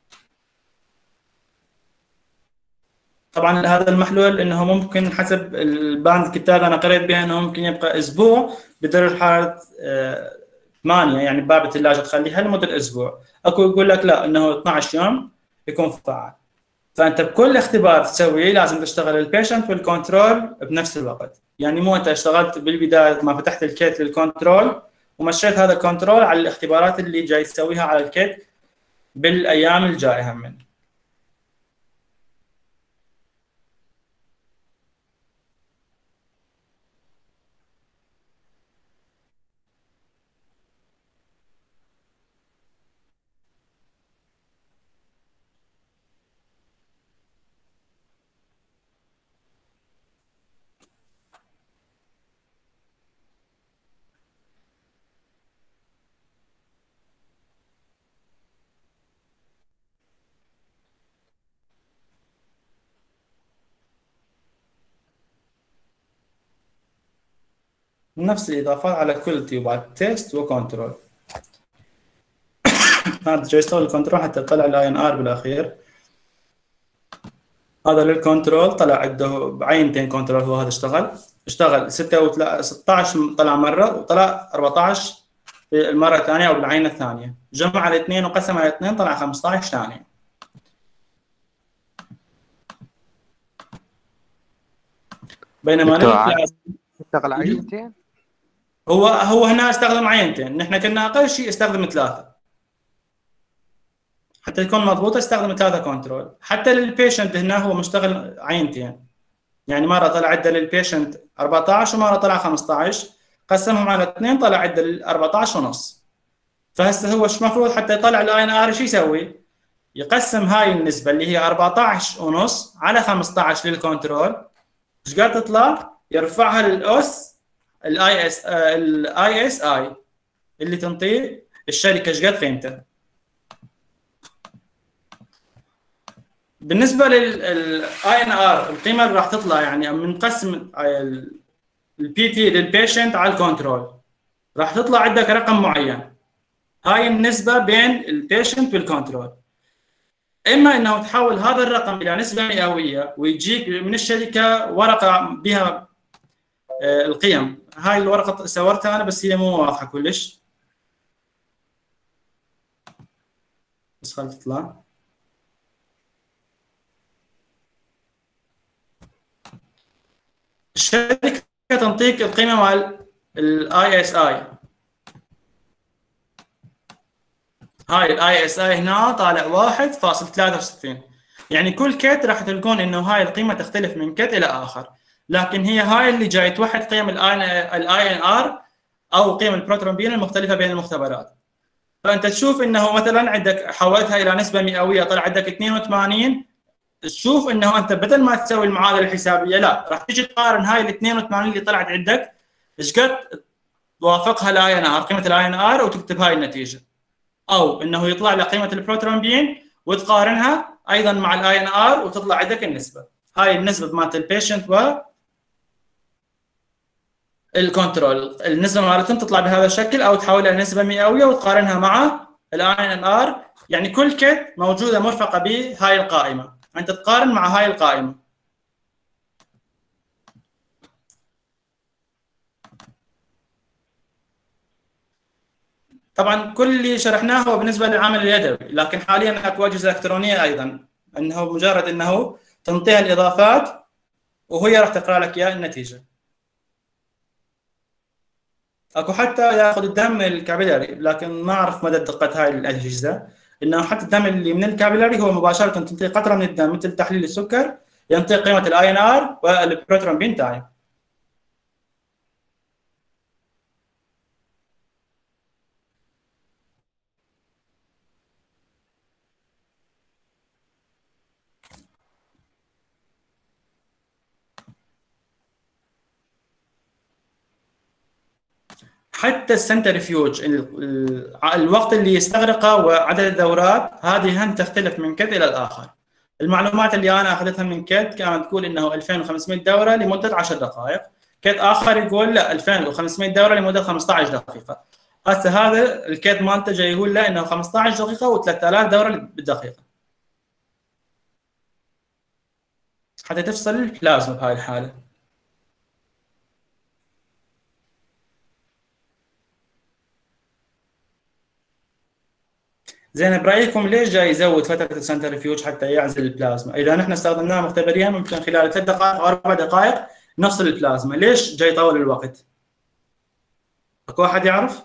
Speaker 1: طبعا هذا المحلول انه ممكن حسب الباند الكتاب انا قريت بها انه ممكن يبقى اسبوع بدرجه حراره 8، يعني باب الثلاجه تخليها لمده اسبوع. اكو يقول لك لا انه 12 يوم يكون فعال. فانت بكل اختبار تسويه لازم تشتغل البيشنت والكنترول بنفس الوقت. يعني مو انت اشتغلت بالبدايه ما فتحت الكيت للكنترول ومشيت هذا الكنترول على الاختبارات اللي جاي تسويها على الكيت بالايام الجايه هم. نفس الاضافات على كل التيوبات، تيست وكنترول. هذا جاي يشتغل الكنترول حتى طلع الاي ان ار بالاخير. هذا للكنترول طلع عنده بعينتين كنترول. هو هذا اشتغل 16 طلع مره وطلع 14 في المره الثانيه او بالعينه الثانيه. جمع الاثنين وقسم على الاثنين طلع 15 ثانيه. بينما
Speaker 5: اشتغل عينتين.
Speaker 1: هو هنا استخدم عينتين، نحن كنا اقل شيء استخدم 3 حتى تكون مضبوطه. استخدم 3 كنترول. حتى للبيشنت هنا هو مشتغل عينتين، يعني مره طلع عده للبيشنت 14 ومره طلع 15، قسمهم على 2 طلع عده 14 ونص. فهسه هو ايش المفروض حتى يطلع الاي ان ار شو يسوي؟ يقسم هاي النسبه اللي هي 14.5 على 15 للكنترول، ايش قاعد تطلع؟ يرفعها للاس الاي اس اي اللي تنطيه الشركه ايش قد قيمته. بالنسبه للاي ان ار القيمه اللي راح تطلع يعني بنقسم البي تي للبيشنت على الكنترول، راح تطلع عندك رقم معين، هاي النسبه بين البيشنت والكنترول. اما انه تحول هذا الرقم الى نسبه مئويه ويجيك من الشركه ورقه بها القيم. هاي الورقه صورتها انا بس هي مو واضحه كلش، بس خلينا تطلع. الشركه تنطيك القيمه مال الاي اس اي، هاي الاي اس اي هنا طالع 1.63، يعني كل كت راح تلقون انه هاي القيمه تختلف من كت الى اخر، لكن هي هاي اللي جاي توحد قيم الاي ان ار او قيم البروترومبين المختلفه بين المختبرات. فانت تشوف انه مثلا عندك حولتها الى نسبه مئويه طلع عندك 82، تشوف انه انت بدل ما تسوي المعادله الحسابيه لا راح تيجي تقارن هاي ال 82 اللي طلعت عندك ايش قد توافقها الاي ان ار، قيمه الاي ان ار، وتكتب هاي النتيجه، او انه يطلع لك قيمه البروترومبين وتقارنها ايضا مع الاي ان ار وتطلع عندك النسبه. هاي النسبه مالت البيشنت و الكنترول، النسبه مالتهم تطلع بهذا الشكل، او تحولها لنسبه مئويه وتقارنها مع الاي ان ار، يعني كل كت موجوده مرفقه بهاي القائمه، انت تقارن مع هاي القائمه. طبعا كل اللي شرحناه هو بالنسبه للعمل اليدوي، لكن حاليا اكو اجهزه الكترونيه ايضا، انه مجرد انه تنطيها الاضافات وهي راح تقرا لك اياها النتيجه. اكو حتى ياخذ الدم من الكابيلاري، لكن ما اعرف مدى دقه هاي الاجهزه، انه حتى الدم اللي من الكابيلاري هو مباشره تنطي قطره من الدم مثل تحليل السكر، ينطي قيمه الاي ان ار والبروترومبين تاعي. حتى السنترفيوج الوقت اللي يستغرقه وعدد الدورات هذه هم تختلف من كد الى الاخر. المعلومات اللي انا اخذتها من كد كانت تقول انه 2500 دوره لمده 10 دقائق، كد اخر يقول لا 2500 دوره لمده 15 دقيقه. هسه هذا الكد مالته جاي يقول لا انه 15 دقيقه و3000 دوره بالدقيقه، حتى تفصل البلازما بهاي الحاله. زين، برايكم ليش جاي يزود فتره السنترفيوج حتى يعزل البلازما؟ اذا نحن استخدمناه مختبريا ممكن خلال 3 دقائق او 4 دقائق نفصل البلازما، ليش جاي يطول الوقت؟ اكو احد يعرف؟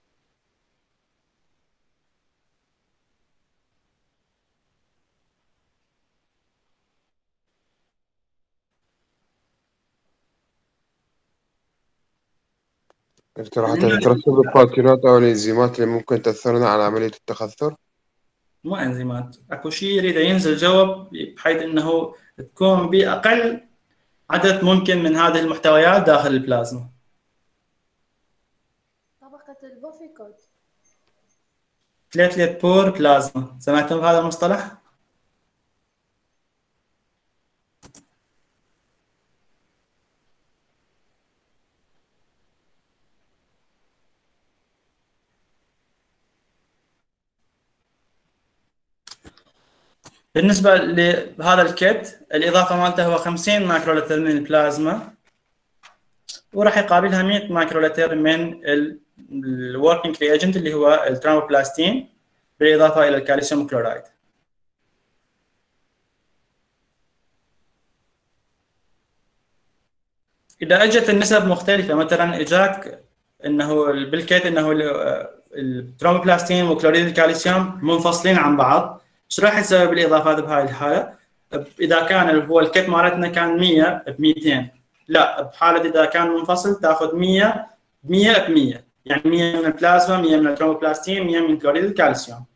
Speaker 7: دكتور، حتى تترسب البروتينات أو الإنزيمات اللي ممكن تأثرنا على عملية التخثر؟
Speaker 1: مو انزيمات، اكو شيء يريد ينزل جوا بحيث انه تكون باقل عدد ممكن من هذه المحتويات داخل البلازما.
Speaker 8: طبقة البوفيكوت.
Speaker 1: بليتلت بور بلازما، سمعتم بهذا المصطلح؟ بالنسبة لهذا الكيت الإضافة مالته هو 50 مايكرولتر من البلازما، وراح يقابلها 100 مايكرولتر من الوركينج رياجنت اللي هو الترامبوبلاستين، بالإضافة إلى الكالسيوم كلورايد. إذا أجت النسب مختلفة، مثلا إجاك إنه بالكيت إنه الترامبوبلاستين وكلوريد الكالسيوم منفصلين عن بعض، ايش راح يسوي بالاضافات بهاي الحاله؟ اذا كان هو الكت مالتنا كان 100 ب 200، لا بحاله اذا كان منفصل تاخذ 100 ب 100 ب 100، يعني 100 من البلازما، 100 من الترومبوبلاستين، 100 من كلوريد الكالسيوم.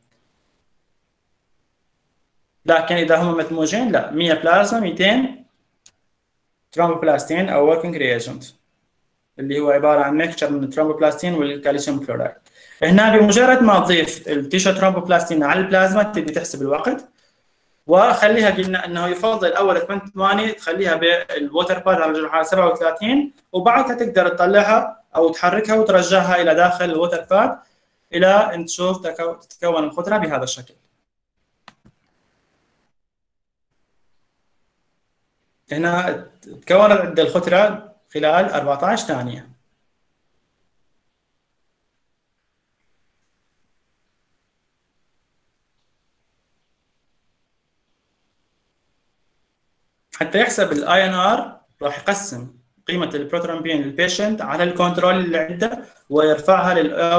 Speaker 1: لكن اذا هم مدموجين لا، 100 بلازما 200 ترومبوبلاستين او وركينج رياجنت، اللي هو عباره عن ميكشر من الترومبوبلاستين والكالسيوم كلورايد. هنا بمجرد ما تضيف التيشو ترومبوبلاستين على البلازما تبدي تحسب الوقت، وخليها قلنا انه يفضل اول 8 ثواني تخليها بالووتر باد على درجه حراره 37، وبعدها تقدر تطلعها او تحركها وترجعها الى داخل الووتر باد الى ان تشوف تتكون الخضره بهذا الشكل. هنا تكونت عند الخضره خلال 14 ثانيه. حتى يحسب الاي ان ار راح يقسم قيمه البروترومبين للبيشنت على الكنترول اللي عنده ويرفعها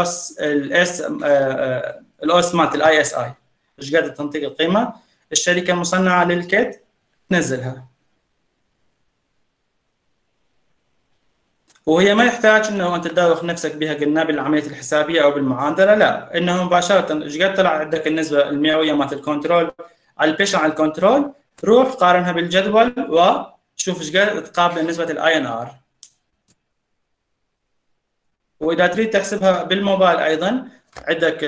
Speaker 1: الاوس مالت الاي اس اي، ايش قاعده تنطيق القيمه، الشركه المصنعه للكيت تنزلها. وهي ما يحتاج انه انت تداوخ نفسك بها قلنا بالعمليه الحسابيه او بالمعادله، لا، انه مباشره ايش قد طلع عندك النسبه المئويه مالت الكنترول على البيشنت على الكنترول، روح قارنها بالجدول وشوف ايش قد تقابل نسبه الاي ان ار. واذا تريد تحسبها بالموبايل ايضا عندك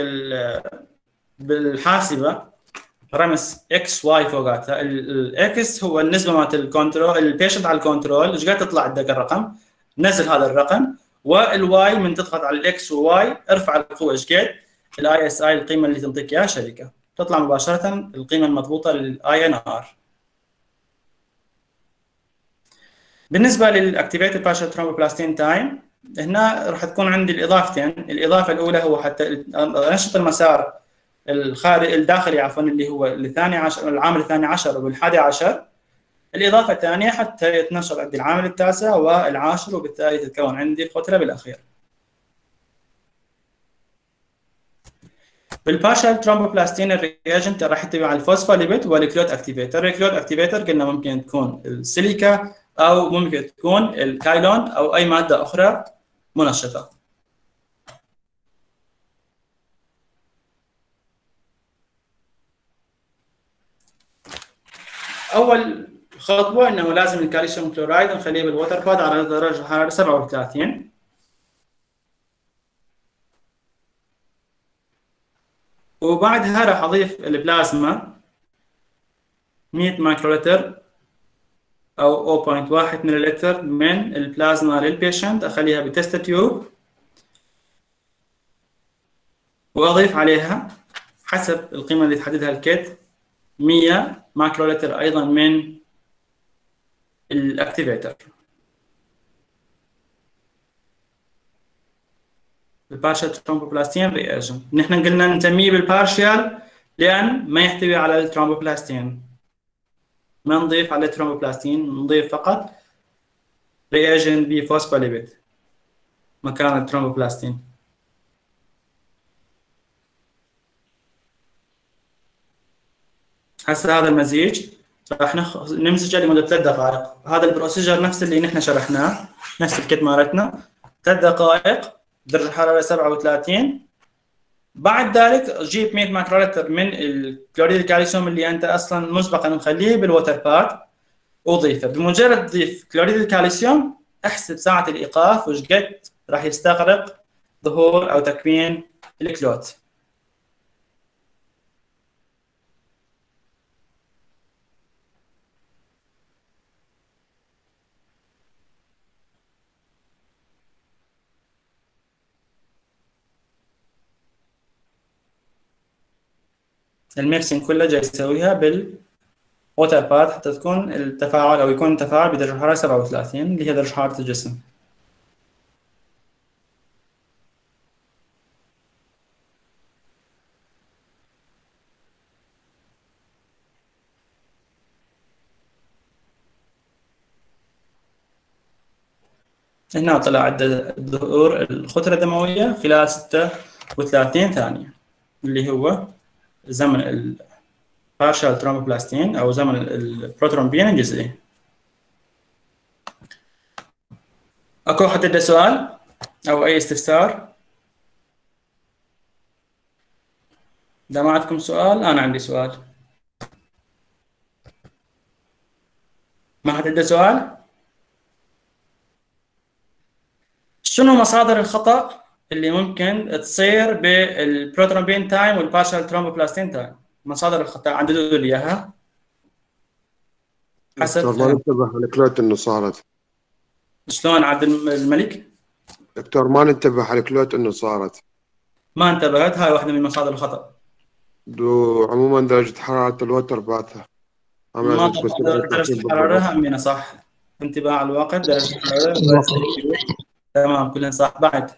Speaker 1: بالحاسبه رمز اكس واي فوقاتها، الاكس هو النسبه مالت الكنترول البيشنت على الكنترول، ايش قد تطلع عندك الرقم، نزل هذا الرقم، والواي من تضغط على الاكس والواي ارفع القوه ايش قد الاي اس اي القيمه اللي تنطيك اياها الشركه، تطلع مباشره القيمه المضبوطه للاي ان ار. بالنسبه للاكتيفيتد بارشال ثرومبوبلاستين تايم، هنا راح تكون عندي الاضافتين، الاضافه الاولى هو حتى انشط المسار الداخلي عفوا اللي هو الثاني عشر، العامل الثاني عشر والحادي عشر. الاضافه الثانيه حتى يتنشط عندي العامل التاسع والعاشر، وبالتالي تتكون عندي الخطره بالاخير. بالبارشال ثرومبوبلاستين الرياجنت راح يحتوي على الفوسفوليبيد والكلوت اكتيفيتر. الكلوت اكتيفيتر قلنا ممكن تكون السيليكا او ممكن تكون الكايلون او اي ماده اخرى منشطه. اول خطوه انه لازم الكالسيوم كلورايد نخليه بالووتر باد على درجه حراره 37، وبعدها راح اضيف البلازما 100 مايكرولتر او 0.1 مللتر من البلازما للبيشنت، اخليها بتست تيوب واضيف عليها حسب القيمه اللي تحددها الكيت 100 مايكرولتر ايضا من الاكتيفيتر. البارشال ثرومبوبلاستين رياجنت، نحن قلنا نسميه بالبارشال لان ما يحتوي على الثرومبوبلاستين، ما نضيف على الثرومبوبلاستين، نضيف فقط رياجنت بفوسفوليبيد مكان الثرومبوبلاستين. هسه هذا المزيج راح نمزجه لمده 3 دقائق. هذا البروسيجر نفس اللي نحن شرحناه، نفس الكت مالتنا، 3 دقائق درجه حراره 37. بعد ذلك جيب 100 مايكرولتر من الكلوريد الكالسيوم اللي انت اصلا مسبقا مخليه بالووتر باد وضيفه. بمجرد تضيف كلوريد الكالسيوم احسب ساعه الايقاف وش قد راح يستغرق ظهور او تكوين الكلوت. الميكسينج كله جاي يسويها بالووتر باد حتى تكون التفاعل او يكون التفاعل بدرجه حراره 37 اللي هي درجه حراره الجسم. هنا طلع عدد ظهور الخطره الدمويه خلال 36 ثانيه اللي هو زمن البارشال ثرومبوبلاستين او زمن البروترومبين الجزئي. اكو حد عنده سؤال او اي استفسار؟ إذا ما عندكم سؤال أنا عندي سؤال. ما حد عنده سؤال؟ شنو مصادر الخطأ اللي ممكن تصير بالبروترومبين تايم والبارشال ترومبوبلاستين تايم؟ مصادر الخطأ عددوا لي إياها حسب
Speaker 7: دكتور ما ننتبه على الكلوت انه صارت.
Speaker 1: شلون عبد الملك؟
Speaker 7: دكتور ما ننتبه على الكلوت انه صارت.
Speaker 1: ما انتبهت، هاي واحدة من مصادر الخطأ.
Speaker 7: عموما درجة حرارة الوتر بعدها
Speaker 1: ما درجة الحرارة أمينة صح. انتباه على الوقت، درجة الحرارة تمام كلها صح. بعد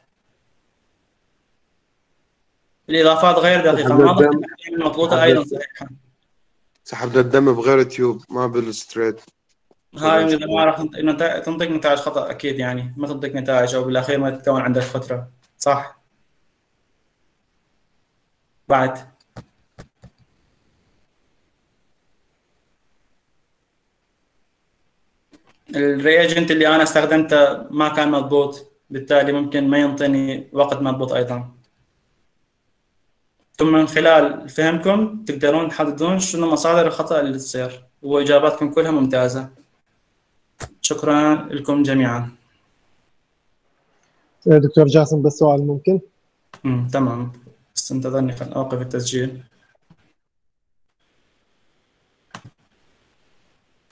Speaker 1: الإضافات غير دقيقة، واضح مضبوطة أيضا صحيحة.
Speaker 7: سحب الدم بغير تيوب ما بالستريت.
Speaker 1: هاي إذا ما راح تنطيك نتائج خطأ أكيد، يعني ما تنطيك نتائج أو بالأخير ما تتكون عندك فترة صح. بعد الرياجنت اللي أنا استخدمته ما كان مضبوط، بالتالي ممكن ما ينطيني وقت مضبوط أيضا. ثم من خلال فهمكم تقدرون تحددون شنو مصادر الخطأ اللي تصير، وإجاباتكم كلها ممتازة. شكرا لكم جميعا.
Speaker 3: دكتور جاسم بس سؤال ممكن؟
Speaker 1: تمام، بس انتظرني خل أوقف التسجيل.